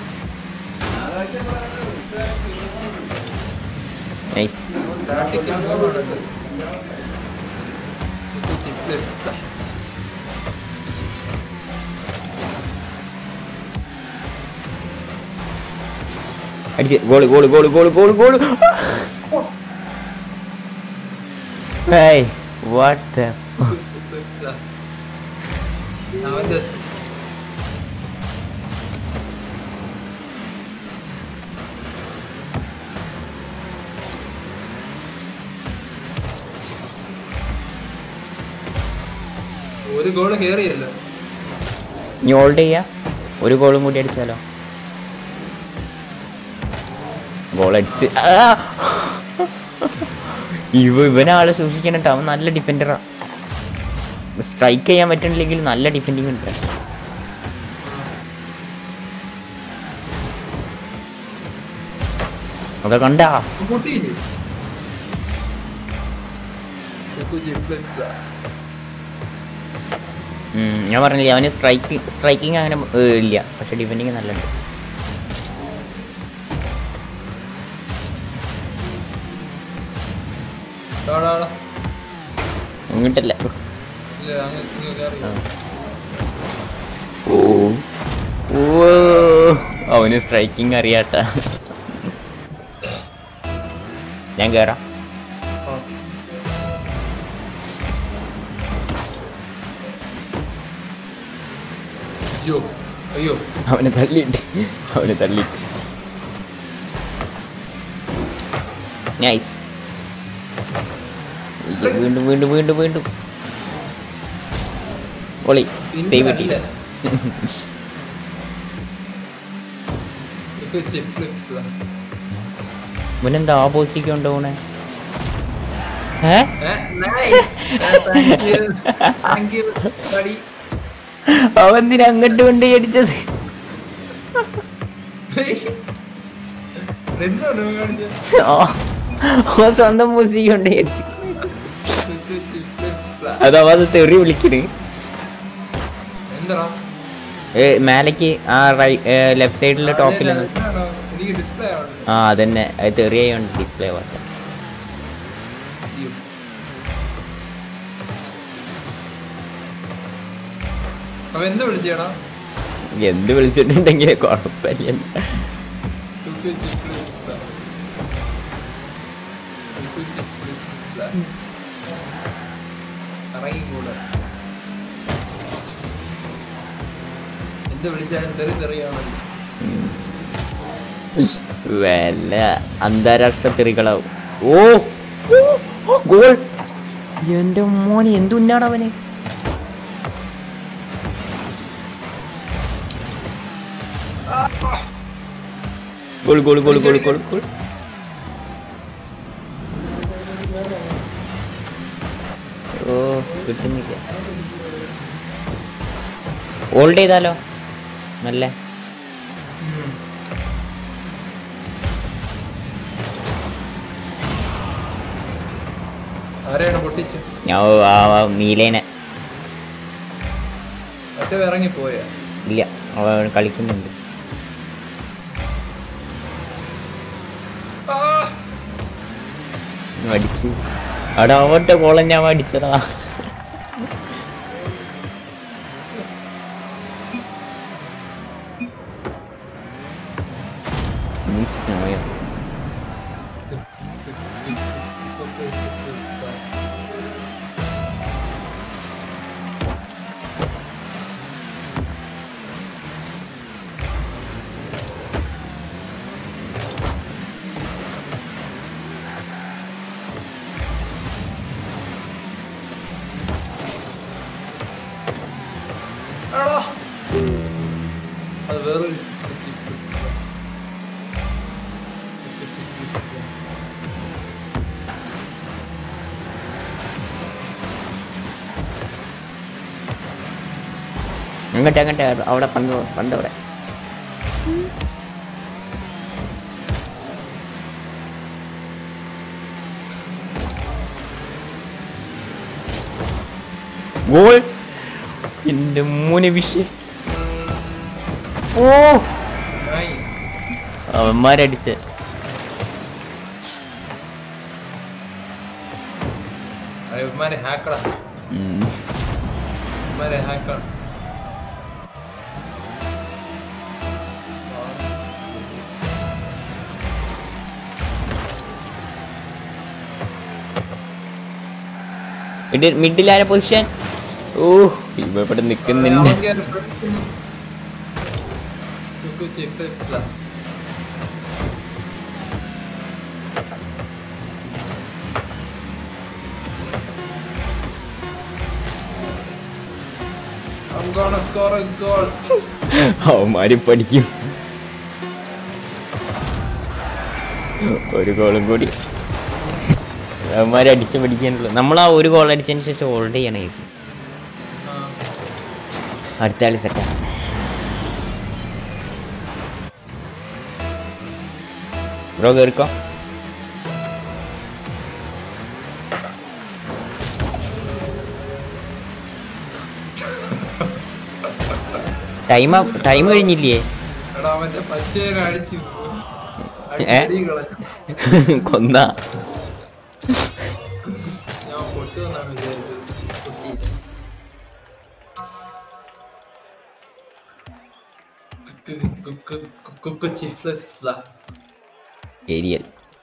അടിച്ച് goal goal goal goal goal goal. Hey, what the ഒരു ഗോള് കേറിയല്ലോ. നീ ഹോൾഡ് ചെയ്യാ, ഒരു ഗോളും കൂടി അടിച്ചാലോ. ഗോൾ അടിച്ച് ഇവ ഇവനാളെ സൂക്ഷിക്കണം കേട്ടോ. അവൻ നല്ല ഡിഫൻഡറാ. സ്ട്രൈക്ക് ചെയ്യാൻ പറ്റണില്ലെങ്കിൽ നല്ല ഡിഫെൻഡിങ് ഉണ്ട്. അതെ കണ്ടാ. ഞാൻ പറഞ്ഞില്ലേ അവന് സ്ട്രൈക്ക് സ്ട്രൈക്കിങ് അങ്ങനെ ഇല്ല, പക്ഷെ ഡിഫെൻഡിങ് നല്ലുണ്ട്. അങ്ങോട്ടല്ല. ഓ ഓ അവന് സ്ട്രൈക്കിങ് അറിയാട്ട. ഞാൻ കേറാം. അയ്യോ അവനെ തള്ളിയിട്ട് അവനെ തള്ളിയിട്ട് നൈസ്. വീണ്ടും വീണ്ടും വീണ്ടും വീണ്ടും പൊളി. ദൈവട്ടില്ല. ഇവനെന്താ ഓപ്പോസിറ്റ് കൊണ്ടുപോണേ? അവന്തിന് അങ്ങോട്ട് കൊണ്ട് അടിച്ചത്? സ്വന്തം മ്യൂസിക് കൊണ്ട് അടിച്ചു. അതവ അത് തെറി വിളിക്കണ്. മേലേക്ക് ആ ലെഫ്റ്റ് സൈഡിലെ ടോപ്പിൽ. ആ അതന്നെ, അത് തെറിയുണ്ട് ഡിസ്പ്ലേ വാർത്ത. എന്ത് വിളിച്ചിട്ടുണ്ടെങ്കിൽ കുഴപ്പമില്ല. വല്ല അന്താരാഷ്ട്ര തെറികളാവും. ഓ ഗോൾ! എന്റെ മോനെ എന്തുന്നാണ് അവന്. Goal goal goal goal goal goal. ഓ കിട്ടുന്നില്ല. ഹോൾഡ് ചെയ്താലോ? നല്ല നീലേനെ ഇറങ്ങിപ്പോയ ഇല്ല, അവൻ കളിക്കുന്നുണ്ട്. അടിച്ച് അവിടെ അവന്റെ കോളം ഞാൻ അടിച്ചതാ. അത് വേറൊരു അങ്ങോട്ട് അങ്ങോട്ട് അവിടെ പന്ത് പന്ത് അവിടെ. ഗോൾ. എന്റെ മൂന്ന് വിഷയം. ഓ നൈസ്. അവന്മാരടിച്ച്. ഇവന്മാരെ ഹാക്കടാ. ഇവന്മാരെ ഹാക്കാണ്. മിഡിലായ പൊസിഷൻ. ഓ ഇവിടെ നിക്കുന്നുണ്ട്. അവന്മാര് പഠിക്കും. ഒരു ഗോളും കൂടി അവന്മാര് അടിച്ചു പഠിക്കാനുള്ളു. നമ്മൾ ആ ഒരു ഗോൾ അടിച്ചതിന് ശേഷം ഹോൾഡ് ചെയ്യണേ. അടുത്ത കളി സെറ്റാണ്. ബ്രോ കേറിക്കോ. ടൈം ടൈം കഴിഞ്ഞില്ലേ? കൊന്ന ഏരിയൽ.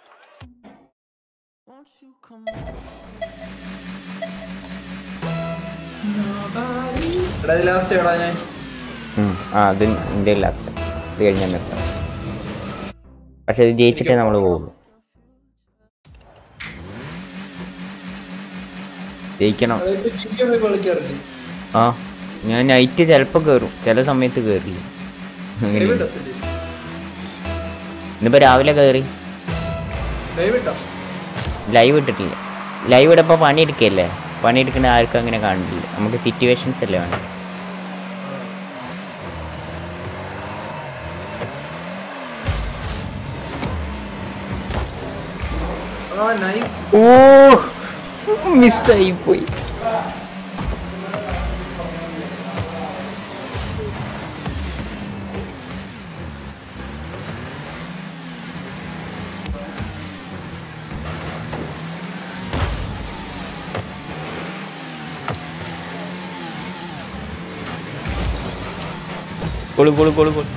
ആ അത് എൻ്റെ ലാസ്റ്റ്. ഇത് കഴിഞ്ഞാൽ നിർത്താം. പക്ഷെ ഇത് ജയിച്ചിട്ടേ നമ്മൾ പോകുള്ളൂ. ജയിക്കണം. ആ ഞാൻ നൈറ്റ് ചിലപ്പോൾ കയറും, ചില സമയത്ത് കയറില്ല. ഇന്നിപ്പോ രാവിലെ കയറി. ലൈവ് ഇട്ടിട്ടില്ല. ലൈവ് ഇടപ്പോ പണിയെടുക്കല്ലേ. പണിയെടുക്കുന്ന ആർക്കും അങ്ങനെ കാണില്ല. നമുക്ക് സിറ്റുവേഷൻസ് അല്ലേ വേണം. ഓ മിസ്സായി പോയി. Goal goal goal goal.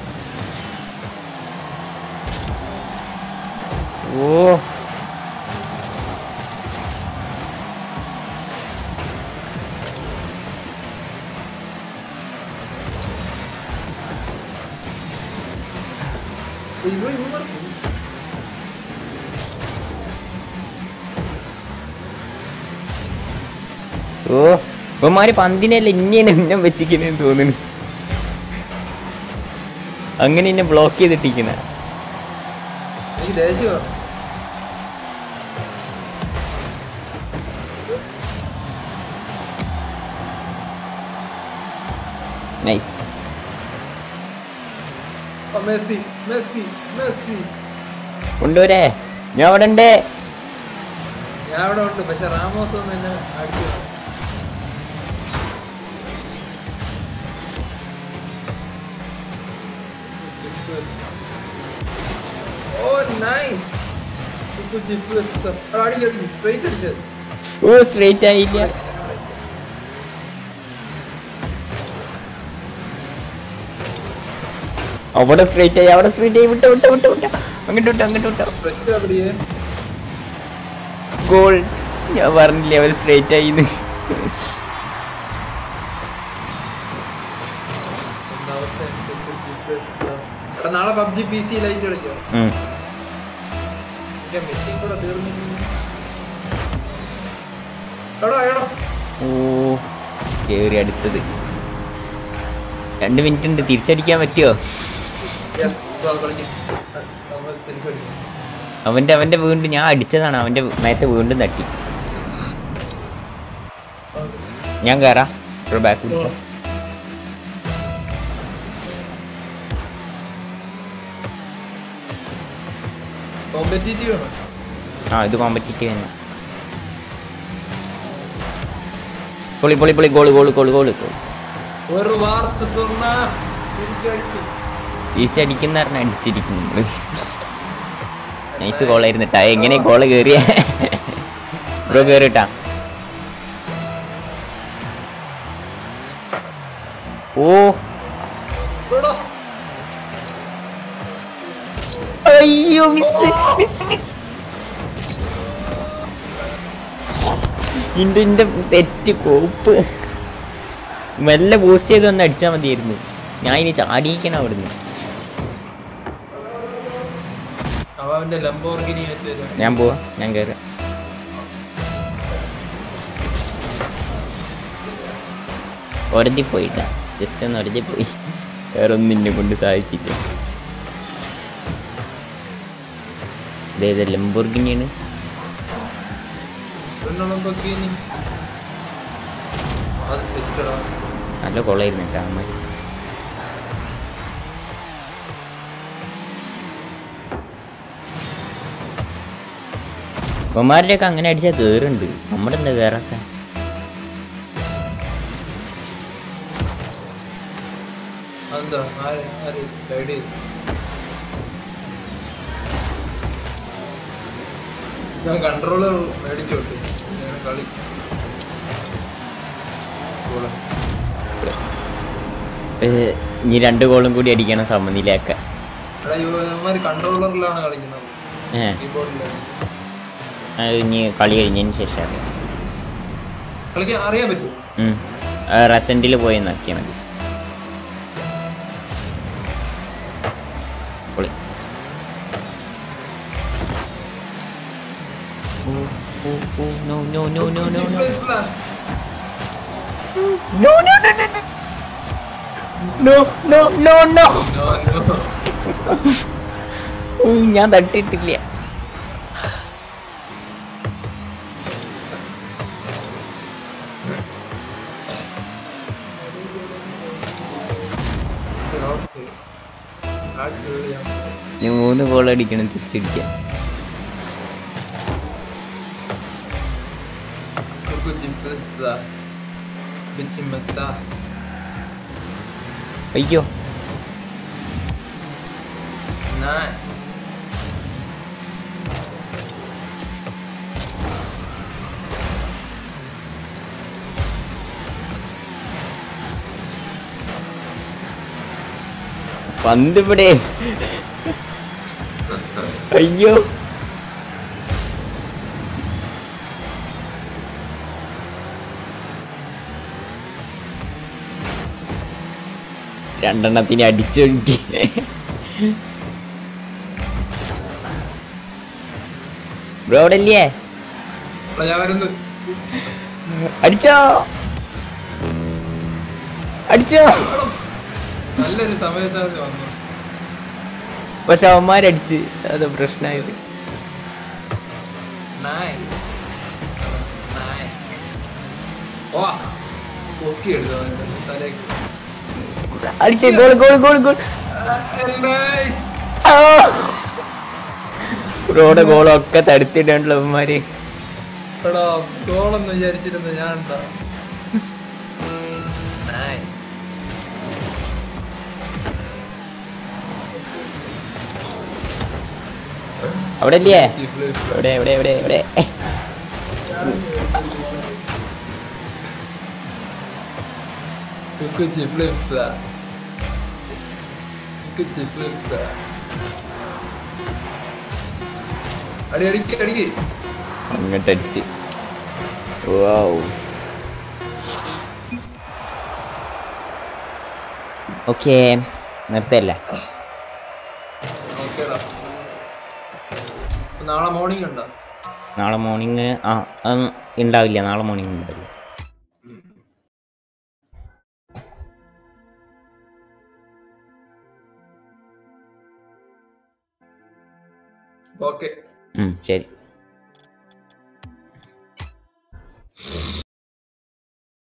ഓ ഓ ഇവന്മാര് പന്തിനല്ല ഇങ്ങനെ എന്നെ വെച്ചിരിക്കുന്നേന്ന് തോന്നുന്നു. അങ്ങനെ എന്നെ ബ്ലോക്ക് ചെയ്തിട്ടിരിക്കുന്ന. നൈസ്. കൊണ്ടുവരേ. ഞാൻ അവിടെ ഉണ്ട്. ഞാൻ അവിടെ ഉണ്ട്. പക്ഷെ റാമോസ് ഒന്നും എന്നെ അടിച്ചു. ഓ സ്ട്രേറ്റ് ആയില്ല. അവിടെ സ്ട്രേറ്റ് ആയി. അവിടെ സ്ട്രേറ്റ് ആയി. വിട്ട വിട്ട വിട്ട വിട്ട അങ്ങോട്ട് വിട്ട അങ്ങോട്ട് വിട്ട. ഗോൾ. ഞാൻ പറഞ്ഞില്ലേ അവർ സ്ട്രേറ്റ് ആയിന്ന്. നാളെ പബ്ജി പി സി ലൈറ്റ് കളിക്കാം. ഓ കേറി അടുത്തത്. രണ്ട് മിനിറ്റ് ഉണ്ട്. തിരിച്ചടിക്കാൻ പറ്റുമോ? അവന്റെ അവന്റെ വീണ്ടും ഞാൻ അടിച്ചതാണ്. അവന്റെ മേത്തെ വീണ്ടും തട്ടി. ഞാൻ കയറാം. ബാക്ക് പിടിച്ചോ. കോമ്പറ്റീറ്റീവ് ആണ്. ആ ഇത് കോമ്പറ്റീറ്റീവ് തന്നെ. പൊളി പൊളി പൊളി goal goal goal goal goal. ഒരു വാർത്ത സ്വർണ്ണ തിരിച്ചടിക്കും. തിരിച്ചടിക്കുന്ന പറഞ്ഞാൽ അടിച്ചിരിക്കുന്നു നമ്മള്. നൈസ് ഗോളായിരുന്നിട്ടാ. എങ്ങനെ ഗോള് കേറിയ ബ്രോ കേറിട്ടാ. ഓ അയ്യോ മിസ് മിസ് മിസ്. ഇന്റെ ഇന്റെ തെറ്റ് കോപ്പ്. മെല്ലെ ബൂസ്റ്റ് ചെയ്ത് വന്ന് അടിച്ചാൽ മതിയായിരുന്നു. ഞാൻ ഇനി ചാടിക്കണം അവിടുന്ന്. ഞാൻ പോവാ, ഞാൻ കയറാം. ഒരതി പോയിട്ടാ, ജസ്റ്റ് ഒന്ന് ഒരതി പോയി. വേറെ ഒന്നും എന്നെ കൊണ്ട് സാധിച്ചില്ല. ഇതേത് ലംബോർഗിനിയാണ്. നല്ല കൊള്ളായിരുന്നു കേട്ടോ അമ്മ. ഉമ്മമാരുടെയൊക്കെ അങ്ങനെ അടിച്ചാൽ കേറുണ്ട്. നമ്മുടെ എന്താ കേറാത്ത? ഞാൻ കൺട്രോളർ മേടിച്ചോട്ടെ കളി. ഇനി രണ്ട് ഗോളും കൂടി അടിക്കണം സമനിലയാക്ക. കൺട്രോളറിലാണ് കളിക്കുന്നത്. അത് ഇനി കളി കഴിഞ്ഞതിന് ശേഷം കളിക്കാൻ അറിയാൻ പറ്റും. റെസന്റിൽ പോയി നോക്കിയാൽ മതി. പൊളി. No no no no no no. No no no no no. No no no no. ഞാൻ തട്ടിട്ടില്ല. നീ മൂന്ന് ഗോൾ അടിക്കണം തിരിച്ചടിക്കാൻ. അയ്യോ പന്ത് ഇവിടെ. അയ്യോ രണ്ടെണ്ണത്തിന് അടിച്ചൊഴുക്കി. ബ്രോ അവിടെ ഇല്ലേ? അടിച്ചോ അടിച്ചോ. നല്ലൊരു സമയത്താണ് വന്നു. പക്ഷെ അവന്മാരടിച്ച് അത് പ്രശ്നമായത്. അടിച്ചേ ഗോൾ ഗോൾ ഗോൾ ഗോൾ. ബ്രോയുടെ ഗോളൊക്കെ തടുത്തിട്ടുണ്ടല്ലോ അവന്മാര്. ഗോളെന്ന് വിചാരിച്ചിരുന്നു ഞാൻ. അവിടെ ഇല്ലേ? എവിടെ എവിടെ എവിടെ എവിടെ? അങ്ങോട്ടടിച്ച്. ഓക്കെ നിർത്തല്ലേ? നാളെ മോർണിംഗ് ഉണ്ടോ? നാളെ മോർണിംഗ് ആ ഉണ്ടാവില്ല. നാളെ മോർണിംഗ് ഉണ്ടാവില്ല. ഓക്കെ ശരി.